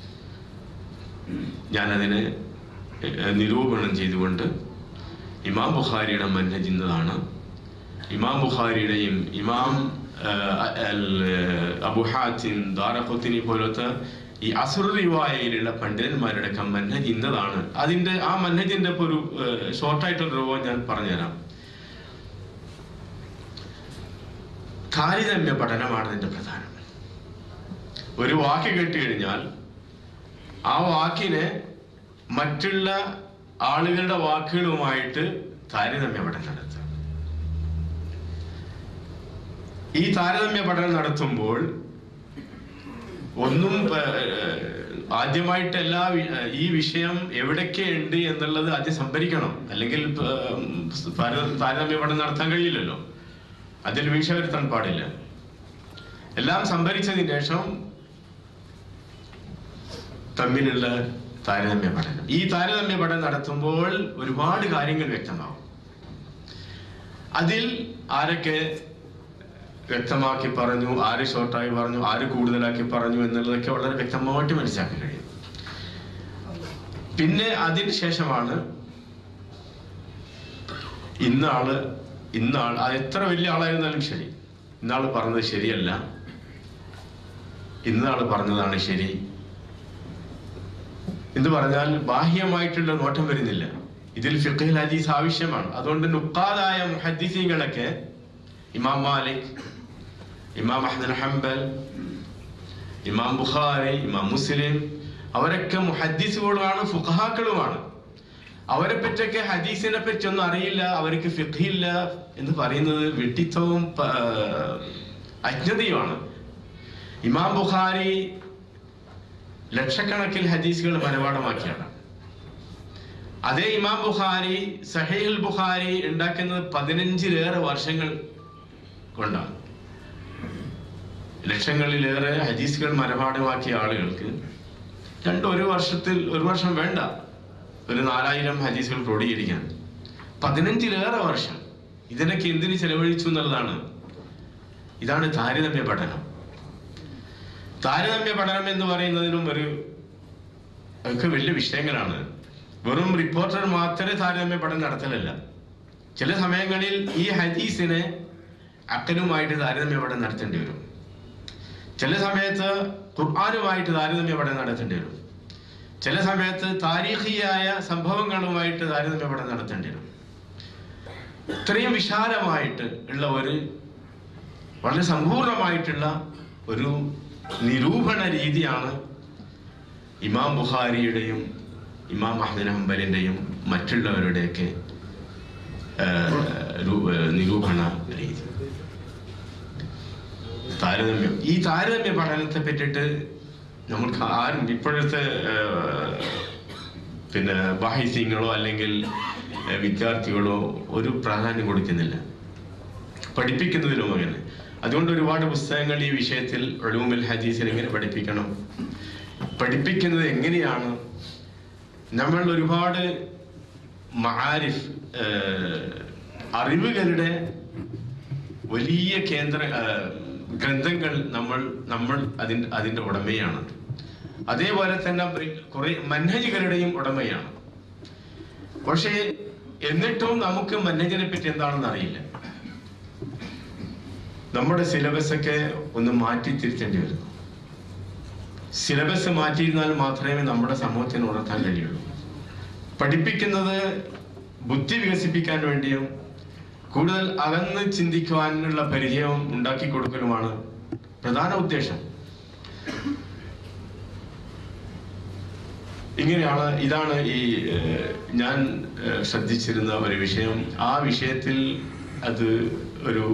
ഞാനതിനെ നിരൂപണം ചെയ്തുകൊണ്ട് ഇമാം ബുഖാരിയുടെ മൻഹജ് ഇന്നതാണ്. ഇമാം ബുഖാരിയുടെയും ഇമാം അബു ഹാത്തിം, ദാറഖുത്നി പോലത്തെ ഈ അസുർ റിവായയിലുള്ള പണ്ഡിതന്മാരുടെ മൻഹജ് ഇന്നതാണ്. അതിന്റെ ആ മൻഹജിന്റെ ഇപ്പൊ ഒരു ഷോർട്ടായിട്ടുള്ള രൂപം ഞാൻ പറഞ്ഞുതരാം. താരതമ്യ പഠനമാണ് ഇതിന്റെ പ്രധാനം. ഒരു വാക്ക് കേട്ട് കഴിഞ്ഞാൽ ആ വാക്കിനെ മറ്റുള്ള ആളുകളുടെ വാക്കുകളുമായിട്ട് താരതമ്യ പഠനം നടത്തുക. ഈ താരതമ്യ പഠനം നടത്തുമ്പോൾ ഒന്നും ആദ്യമായിട്ട് എല്ലാ ഈ വിഷയം എവിടൊക്കെ ഉണ്ട് എന്നുള്ളത് ആദ്യം സംഭരിക്കണം. അല്ലെങ്കിൽ താരതമ്യ പഠനം നടത്താൻ കഴിയില്ലല്ലോ. അതിൽ വീഴ്ച വരുത്താൻ പാടില്ല. എല്ലാം സംഭരിച്ചതിന് ശേഷം തമ്മിലുള്ള താരതമ്യ പഠനം. ഈ താരതമ്യ പഠനം നടത്തുമ്പോൾ ഒരുപാട് കാര്യങ്ങൾ വ്യക്തമാവും. അതിൽ ആരൊക്കെ വ്യക്തമാക്കി പറഞ്ഞു, ആര് ഷോർട്ടായി പറഞ്ഞു, ആര് കൂടുതലാക്കി പറഞ്ഞു എന്നുള്ളതൊക്കെ വളരെ വ്യക്തമായിട്ട് മനസ്സിലാക്കാൻ കഴിയും. പിന്നെ അതിന് ശേഷമാണ് ഇന്നാള് ഇന്നാൾ അത് എത്ര വലിയ ആളായിരുന്നാലും ശരി, ഇന്നാള് പറഞ്ഞത് ശരിയല്ല, ഇന്നാള് പറഞ്ഞതാണ് ശരി എന്ന് പറഞ്ഞാൽ ബാഹ്യമായിട്ടുള്ള നോട്ടം വരുന്നില്ല. ഇതിൽ ഫിഖ്ഹുൽ ഹദീസ് ആവശ്യമാണ്. അതുകൊണ്ട് നുഖാദായ മുഹദ്ദിസീങ്ങളൊക്കെ ഇമാം മാലിക്, ഇമാം അഹ്മദ് ഹംബൽ, ഇമാം ബുഖാരി, ഇമാം മുസ്ലിം, അവരൊക്കെ മുഹദ്ദിസുകളുമാണ്, ഫുഖഹാക്കളുമാണ്. അവരെ പറ്റൊക്കെ ഹദീസിനെ പറ്റി ഒന്നും അറിയില്ല, അവർക്ക് ഫിഖ്ഹില്ല എന്ന് പറയുന്നത് വിഡ്ഢിത്തവും അജ്ഞതയുമാണ്. ഇമാം ബുഖാരി ലക്ഷക്കണക്കിൽ ഹദീസുകൾ മനപാഠമാക്കിയാണ്. അതേ ഇമാം ബുഖാരി സഹീഹുൽ ബുഖാരി ഉണ്ടാക്കുന്നത് പതിനഞ്ചിലേറെ വർഷങ്ങൾ കൊണ്ടാണ്. ലക്ഷങ്ങളിലേറെ ഹദീസുകൾ മനപാഠമാക്കിയ ആളുകൾക്ക് രണ്ട് ഒരു വർഷത്തിൽ ഒരു വർഷം വേണ്ട ഒരു നാലായിരം ഹദീസുകൾ ക്രോഡീകരിക്കാൻ. പതിനഞ്ചിലേറെ വർഷം ഇതിനൊക്കെ എന്തിന് ചെലവഴിച്ചു എന്നുള്ളതാണ്. ഇതാണ് താരതമ്യ പഠനം. താരതമ്യ പഠനം എന്ന് പറയുന്നതിനും ഒരു ഒക്കെ വലിയ വിഷയങ്ങളാണ്. വെറും റിപ്പോർട്ടർ മാത്രമേ താരതമ്യ പഠനം നടത്തലല്ല. ചില സമയങ്ങളിൽ ഈ ഹദീസിനെ അക്കലുമായിട്ട് താരതമ്യ പഠനം നടത്തേണ്ടി വരും. ചില സമയത്ത് ഖുർആനുമായിട്ട് താരതമ്യ പഠനം നടത്തേണ്ടി വരും. ചില സമയത്ത് താരീഖിയായ സംഭവങ്ങളുമായിട്ട് താരതമ്യ പഠനം നടത്തേണ്ടി വരും. ഇത്രയും വിശാലമായിട്ട് ഉള്ള ഒരു വളരെ സമ്പൂർണമായിട്ടുള്ള ഒരു നിരൂപണ രീതിയാണ് ഇമാം ബുഖാരിയുടെയും ഇമാം അഹ്മദ് ഹംബലിന്റെയും മറ്റുള്ളവരുടെയൊക്കെ നിരൂപണ രീതി. താരതമ്യം, ഈ താരതമ്യ പഠനത്തെ പറ്റിയിട്ട് നമ്മൾക്ക് ആരും ഇപ്പോഴത്തെ പിന്നെ ബാഹിസ്യങ്ങളോ അല്ലെങ്കിൽ വിദ്യാർത്ഥികളോ ഒരു പ്രാധാന്യം കൊടുക്കുന്നില്ല, പഠിപ്പിക്കുന്നതിലും അങ്ങനെ. അതുകൊണ്ട് ഒരുപാട് പുസ്തകങ്ങൾ ഈ വിഷയത്തിൽ ഉലൂമുൽ ഹദീസിൽ എങ്ങനെ പഠിപ്പിക്കണം, പഠിപ്പിക്കുന്നത് എങ്ങനെയാണ്. നമ്മൾ ഒരുപാട് മആരിഫ് അറിവുകളുടെ വലിയ കേന്ദ്ര ഗ്രന്ഥങ്ങൾ നമ്മൾ നമ്മൾ അതിൻ്റെ അതിൻ്റെ ഉടമയാണ്. അതേപോലെ തന്നെ കുറെ മൻഹജുകളുടെയും ഉടമയാണ്. പക്ഷേ എന്നിട്ടും നമുക്ക് മൻഹജിനെ പറ്റി എന്താണെന്ന് അറിയില്ല. നമ്മുടെ സിലബസ് ഒക്കെ ഒന്ന് മാറ്റി തിരിച്ചേണ്ടി വരുന്നു. സിലബസ് മാറ്റിയിരുന്നാൽ മാത്രമേ നമ്മുടെ സമൂഹത്തിന് ഉണർത്താൻ കഴിയുള്ളൂ. പഠിപ്പിക്കുന്നത് ബുദ്ധി വികസിപ്പിക്കാൻ വേണ്ടിയും കൂടുതൽ അകന്ന് ചിന്തിക്കുവാനുള്ള പരിചയം ഉണ്ടാക്കി കൊടുക്കലുമാണ് പ്രധാന ഉദ്ദേശം. ഇങ്ങനെയാണ്, ഇതാണ് ഈ ഞാൻ ശ്രദ്ധിച്ചിരുന്ന ഒരു വിഷയം. ആ വിഷയത്തിൽ അത് ഒരു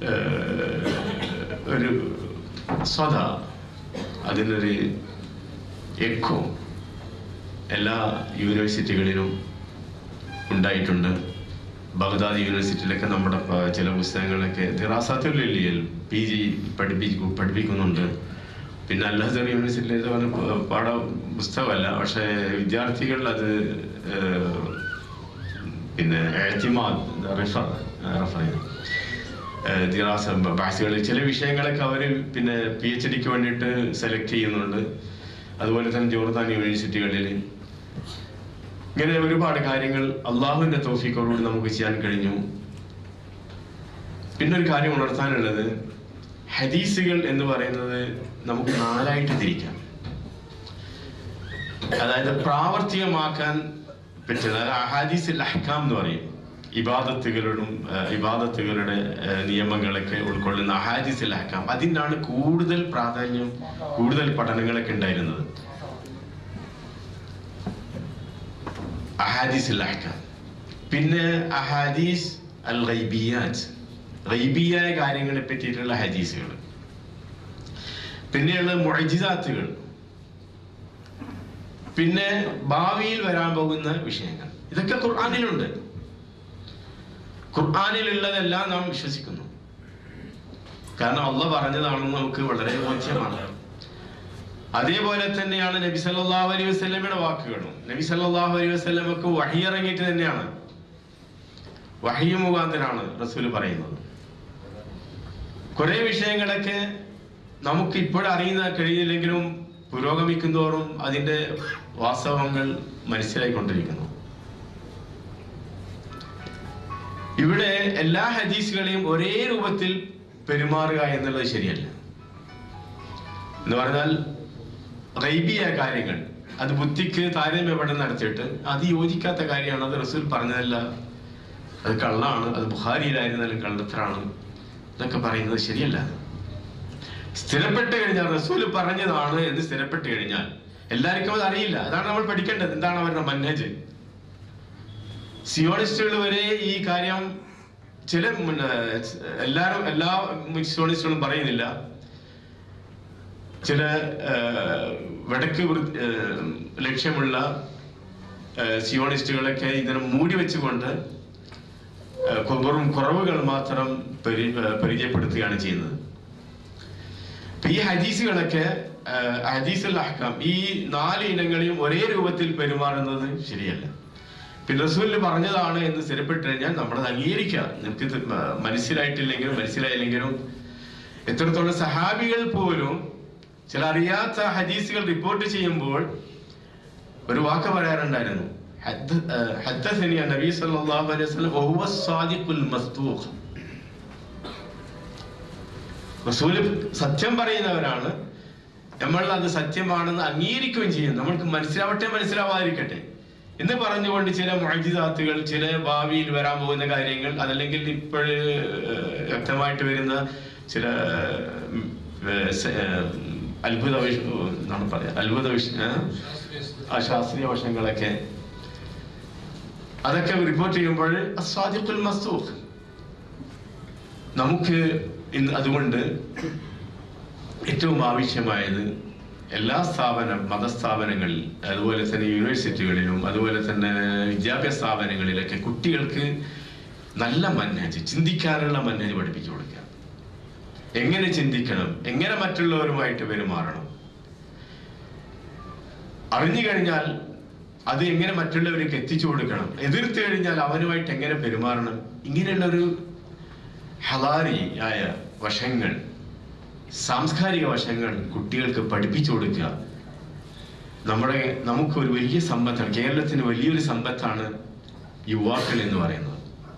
ഒരു സ്വത അതിനൊരു എക്കോ എല്ലാ യൂണിവേഴ്സിറ്റികളിലും ഉണ്ടായിട്ടുണ്ട്. ബഗ്ദാദ് യൂണിവേഴ്സിറ്റിയിലൊക്കെ നമ്മുടെ ചില പുസ്തകങ്ങളൊക്കെ ദിറാസത്തുൽ ഇൽമിൽ പി ജി പഠിപ്പിക്കും പഠിപ്പിക്കുന്നുണ്ട്. പിന്നെ അൽ അസ്ഹർ യൂണിവേഴ്സിറ്റിയിൽ പാഠ പുസ്തകമല്ല, പക്ഷേ വിദ്യാർത്ഥികൾ അത് പിന്നെ എഅ്തിമാദ് റഫർ റഫർ ദിറാസ ബാസികളിൽ ചില വിഷയങ്ങളൊക്കെ അവർ പിന്നെ പി എച്ച് ഡിക്ക് വേണ്ടിയിട്ട് സെലക്ട് ചെയ്യുന്നുണ്ട്. അതുപോലെ തന്നെ ജോർദാൻ യൂണിവേഴ്സിറ്റികളിൽ ഇങ്ങനെ ഒരുപാട് കാര്യങ്ങൾ അള്ളാഹുവിന്റെ തൗഫീഖോടുകൂടി നമുക്ക് ചെയ്യാൻ കഴിഞ്ഞു. പിന്നെ ഒരു കാര്യം ഉണർത്താനുള്ളത്, ഹദീസുകൾ എന്ന് പറയുന്നത് നമുക്ക് നാലായിട്ട് തിരിക്കാം. അതായത് പ്രാവർത്തികമാക്കാൻ പറ്റുന്ന അഹാദീസുൽ അഹ്കാം എന്ന് പറയും. ഇബാദത്തുകളും ഇബാദത്തുകളുടെ നിയമങ്ങളൊക്കെ ഉൾക്കൊള്ളുന്ന അഹാദീസുൽ അഹ്കാം, അതിനാണ് കൂടുതൽ പ്രാധാന്യം, കൂടുതൽ പഠനങ്ങളൊക്കെ ഉണ്ടായിരുന്നത്. അഹാദീസുൽ അഹ്കാം. പിന്നെ അഹാദീസ് അൽ ഗൈബിയാത്ത്, ഗൈബിയായ കാര്യങ്ങളെ പറ്റിയിട്ടുള്ള ഹദീസുകൾ. പിന്നെയുള്ള മുഅ്ജിസാത്തുകൾ. പിന്നെ ഭാവിയിൽ വരാൻ പോകുന്ന വിഷയങ്ങൾ. ഇതൊക്കെ ഖുർആനിലുണ്ട്. ഖുർആനിലുള്ളതെല്ലാം നാം വിശ്വസിക്കുന്നു. കാരണം അള്ളാഹ് പറഞ്ഞതാണെന്ന് നമുക്ക് വളരെ ബോധ്യമാണ്. അതേപോലെ തന്നെയാണ് നബി സല്ലല്ലാഹു അലൈഹി വസല്ലമയുടെ വാക്കുകളും. നബി സല്ലല്ലാഹു അലൈഹി വസല്ലമക്ക് വഹി ഇറങ്ങിയിട്ട് തന്നെയാണ്, വഹി മുഖാന്തരാണ് റസൂൽ പറയുന്നത്. കുറെ വിഷയങ്ങളൊക്കെ നമുക്ക് ഇപ്പോഴറിയുന്ന കഴിയില്ലെങ്കിലും പുരോഗമിക്കും തോറും അതിന്റെ വാസ്തവങ്ങൾ മനസ്സിലായിക്കൊണ്ടിരിക്കുന്നു. ഇവിടെ എല്ലാ ഹദീസുകളെയും ഒരേ രൂപത്തിൽ പെരുമാറുക എന്നുള്ളത് ശരിയല്ല. എന്ന് പറഞ്ഞാൽ ഗൈബിയായ കാര്യങ്ങൾ അത് ബുദ്ധിക്ക് താരതമ്യപ്പെട്ട് നടത്തിയിട്ട് അത് യോജിക്കാത്ത കാര്യമാണ്, അത് റസൂൽ പറഞ്ഞതല്ല, അത് കള്ളാണ്, അത് ബുഖാരിയിലായിരുന്നാലും കള്ളത്തരാണ്, ഇതൊക്കെ പറയുന്നത് ശരിയല്ല. സ്ഥിരപ്പെട്ട് കഴിഞ്ഞാൽ റസൂൽ പറഞ്ഞതാണ് എന്ന് സ്ഥിരപ്പെട്ട് കഴിഞ്ഞാൽ എല്ലാവർക്കും അത് അറിയില്ല. അതാണ് നമ്മൾ പഠിക്കേണ്ടത്. എന്താണ് അവരുടെ മന്നേജ്. സിയോണിസ്റ്റുകൾ വരെ ഈ കാര്യം, ചില എല്ലാവരും എല്ലാ സിയോണിസ്റ്റുകളും പറയുന്നില്ല, ചില വടക്ക് ലക്ഷ്യമുള്ള സിയോണിസ്റ്റുകളൊക്കെ ഇതിനെ മൂടി വെച്ചുകൊണ്ട് വെറും കുറവുകൾ മാത്രം പരി പരിചയപ്പെടുത്തുകയാണ് ചെയ്യുന്നത്. ഈ ഹദീസുകളൊക്കെ ഹദീസുൽ അഹ്കാം ഈ നാല് ഇനങ്ങളെയും ഒരേ രൂപത്തിൽ പെരുമാറുന്നത് ശരിയല്ല. പിന്നെ റസൂൽ പറഞ്ഞതാണ് എന്ന് സ്ഥിരപ്പെട്ട് കഴിഞ്ഞാൽ നമ്മളത് അംഗീകരിക്കുക. നിങ്ങൾക്ക് മനസ്സിലായിട്ടില്ലെങ്കിലും മനസ്സിലായില്ലെങ്കിലും എത്രത്തോളം സഹാബികൾ പോലും ചില അറിയാത്ത ഹദീസുകൾ റിപ്പോർട്ട് ചെയ്യുമ്പോൾ ഒരു വാക്ക് പറയാറുണ്ടായിരുന്നു, ഹദ്ദസനി നബി സല്ലല്ലാഹു അലൈഹി വസല്ലം വഹുവ സ്വാദിഖുൽ മസ്ദൂഖ്. റസൂൽ സത്യം പറയുന്നവരാണ്, നമ്മൾ അത് സത്യമാണെന്ന് അംഗീകരിക്കുകയും ചെയ്യും. നമ്മൾക്ക് മനസ്സിലാവട്ടെ മനസ്സിലാവാതിരിക്കട്ടെ എന്ന് പറഞ്ഞുകൊണ്ട് ചില മുഅ്ജിസാത്തുകൾ, ചില ഭാവിയിൽ വരാൻ പോകുന്ന കാര്യങ്ങൾ, അതല്ലെങ്കിൽ ഇപ്പോഴ് വ്യക്തമായിട്ട് വരുന്ന ചില അത്ഭുത എന്താണ് പറയാ അത്ഭുത വിഷ ശാസ്ത്രീയ വശങ്ങളൊക്കെ അതൊക്കെ റിപ്പോർട്ട് ചെയ്യുമ്പോൾ അസ്വാദിഖുൽ മസ്ദൂഖ്. നമുക്ക് ഇന്ന് അതുകൊണ്ട് ഏറ്റവും ആവശ്യമായത് എല്ലാ സ്ഥാപന മതസ്ഥാപനങ്ങളിൽ, അതുപോലെ തന്നെ യൂണിവേഴ്സിറ്റികളിലും, അതുപോലെ തന്നെ വിദ്യാഭ്യാസ സ്ഥാപനങ്ങളിലൊക്കെ കുട്ടികൾക്ക് നല്ല മന്നേജ്, ചിന്തിക്കാനുള്ള മന്നേജ് പഠിപ്പിച്ചു കൊടുക്കുക. എങ്ങനെ ചിന്തിക്കണം, എങ്ങനെ മറ്റുള്ളവരുമായിട്ട് പെരുമാറണം, അറിഞ്ഞു കഴിഞ്ഞാൽ അത് എങ്ങനെ മറ്റുള്ളവർക്ക് എത്തിച്ചു കൊടുക്കണം, എതിർത്ത് കഴിഞ്ഞാൽ അവനുമായിട്ട് എങ്ങനെ പെരുമാറണം, ഇങ്ങനെയുള്ളൊരു ഹലാരി ആയ വശങ്ങൾ, സാംസ്കാരിക വശങ്ങൾ കുട്ടികൾക്ക് പഠിപ്പിച്ചു കൊടുക്കുക. നമ്മുടെ നമുക്കൊരു വലിയ സമ്പത്താണ്, കേരളത്തിന് വലിയൊരു സമ്പത്താണ് യുവാക്കൾ എന്ന് പറയുന്നത്.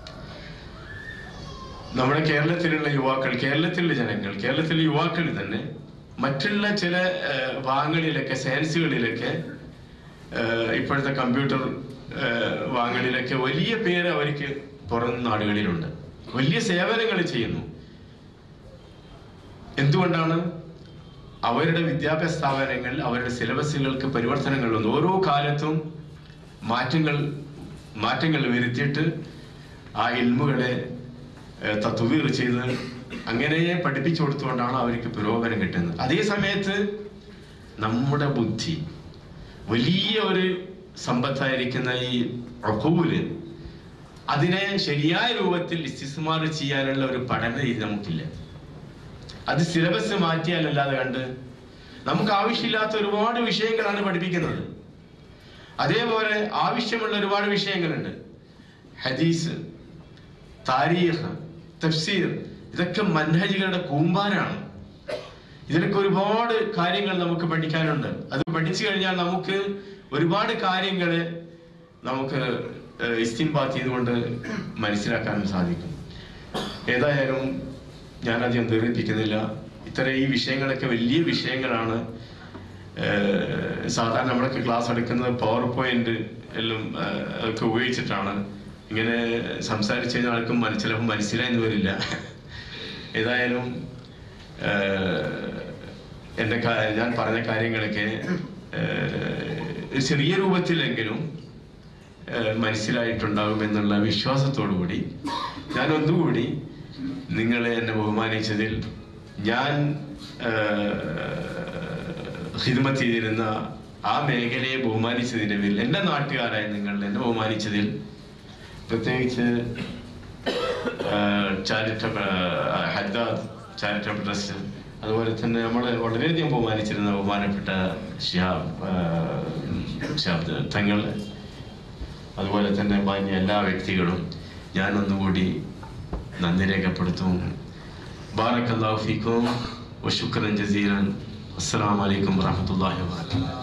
നമ്മുടെ കേരളത്തിലുള്ള യുവാക്കൾ, കേരളത്തിലുള്ള ജനങ്ങൾ, കേരളത്തിലെ യുവാക്കൾ തന്നെ മറ്റുള്ള ചില ഭാഗങ്ങളിലൊക്കെ, സയൻസുകളിലൊക്കെ, ഇപ്പോഴത്തെ കമ്പ്യൂട്ടർ ഭാഗങ്ങളിലൊക്കെ വലിയ പേര് അവർക്ക് പുറം നാടുകളിലുണ്ട്, വലിയ സേവനങ്ങൾ ചെയ്യുന്നു. എന്തുകൊണ്ടാണ്? അവരുടെ വിദ്യാഭ്യാസ സ്ഥാപനങ്ങൾ അവരുടെ സിലബസുകൾക്ക് പരിവർത്തനങ്ങൾ വന്നു. ഓരോ കാലത്തും മാറ്റങ്ങൾ മാറ്റങ്ങൾ വരുത്തിയിട്ട് ആ ഇൽമുകളെ തത്വീർ ചെയ്ത് അങ്ങനെ പഠിപ്പിച്ചു കൊടുത്തുകൊണ്ടാണ് അവർക്ക് പുരോഗമനം കിട്ടുന്നത്. അതേ സമയത്ത് നമ്മുടെ ബുദ്ധി, വലിയ ഒരു സമ്പത്തായിരിക്കുന്ന ഈ അഖൂല്, അതിനെ ശരിയായ രൂപത്തിൽ ഇസ്തിസ്മാർ ചെയ്യാനുള്ള ഒരു പഠന രീതി നമുക്കില്ല. അത് സിലബസ് മാറ്റിയാലല്ലാതെ കണ്ട് നമുക്ക് ആവശ്യമില്ലാത്ത ഒരുപാട് വിഷയങ്ങളാണ് പഠിപ്പിക്കുന്നത്. അതേപോലെ ആവശ്യമുള്ള ഒരുപാട് വിഷയങ്ങളുണ്ട്. ഹദീസ്, താരീഖ്, തഫ്സീർ, ഇതൊക്കെ മൻഹജുകളുടെ കൂമ്പാരാണ്. ഇതിലൊക്കെ ഒരുപാട് കാര്യങ്ങൾ നമുക്ക് പഠിക്കാനുണ്ട്. അത് പഠിച്ചു കഴിഞ്ഞാൽ നമുക്ക് ഒരുപാട് കാര്യങ്ങൾ നമുക്ക് ഇസ്തിംബാത്ത് ചെയ്തുകൊണ്ട് മനസ്സിലാക്കാനും സാധിക്കും. ഏതായാലും ഞാനധികം ദീർഘിപ്പിക്കുന്നില്ല. ഇത്തരം ഈ വിഷയങ്ങളൊക്കെ വലിയ വിഷയങ്ങളാണ്. സാധാരണ നമ്മളൊക്കെ ക്ലാസ് എടുക്കുന്നത് പവർ പോയിന്റ് എല്ലാം ഒക്കെ ഉപയോഗിച്ചിട്ടാണ്. ഇങ്ങനെ സംസാരിച്ചു കഴിഞ്ഞാൽ ആൾക്കും ചിലപ്പോൾ മനസ്സിലായെന്ന് വരില്ല. ഏതായാലും എൻ്റെ ഞാൻ പറഞ്ഞ കാര്യങ്ങളൊക്കെ ചെറിയ രൂപത്തിലെങ്കിലും മനസ്സിലായിട്ടുണ്ടാകുമെന്നുള്ള വിശ്വാസത്തോടു കൂടി ഞാൻ ഒന്നുകൂടി നിങ്ങളെ എന്നെ ബഹുമാനിച്ചതിൽ, ഞാൻ ഹിദ്മത്ത് ചെയ്തിരുന്ന ആ മേഖലയെ ബഹുമാനിച്ചതിൻ്റെ പേരിൽ, എൻ്റെ നാട്ടുകാരായ നിങ്ങൾ എന്നെ ബഹുമാനിച്ചതിൽ, പ്രത്യേകിച്ച് ചാരിറ്റബിൾ ഹദ്ദാദ് ചാരിറ്റബിൾ ട്രസ്റ്റ്, അതുപോലെ തന്നെ നമ്മൾ വളരെയധികം ബഹുമാനിച്ചിരുന്ന ബഹുമാനപ്പെട്ട ഷിഹാബ് ഷിഹാബ് തങ്ങൾ, അതുപോലെ തന്നെ മാന്യ എല്ലാ വ്യക്തികളും ഞാനൊന്നുകൂടി നന്ദി രേഖപ്പെടുത്തും. ബാറക്കല്ലാഹു ഫീക്കും വശുക്രൻ ജസീലൻ. അസ്സലാമു അലൈക്കും വറഹ്മത്തുള്ളാഹി വബറകാതുഹു.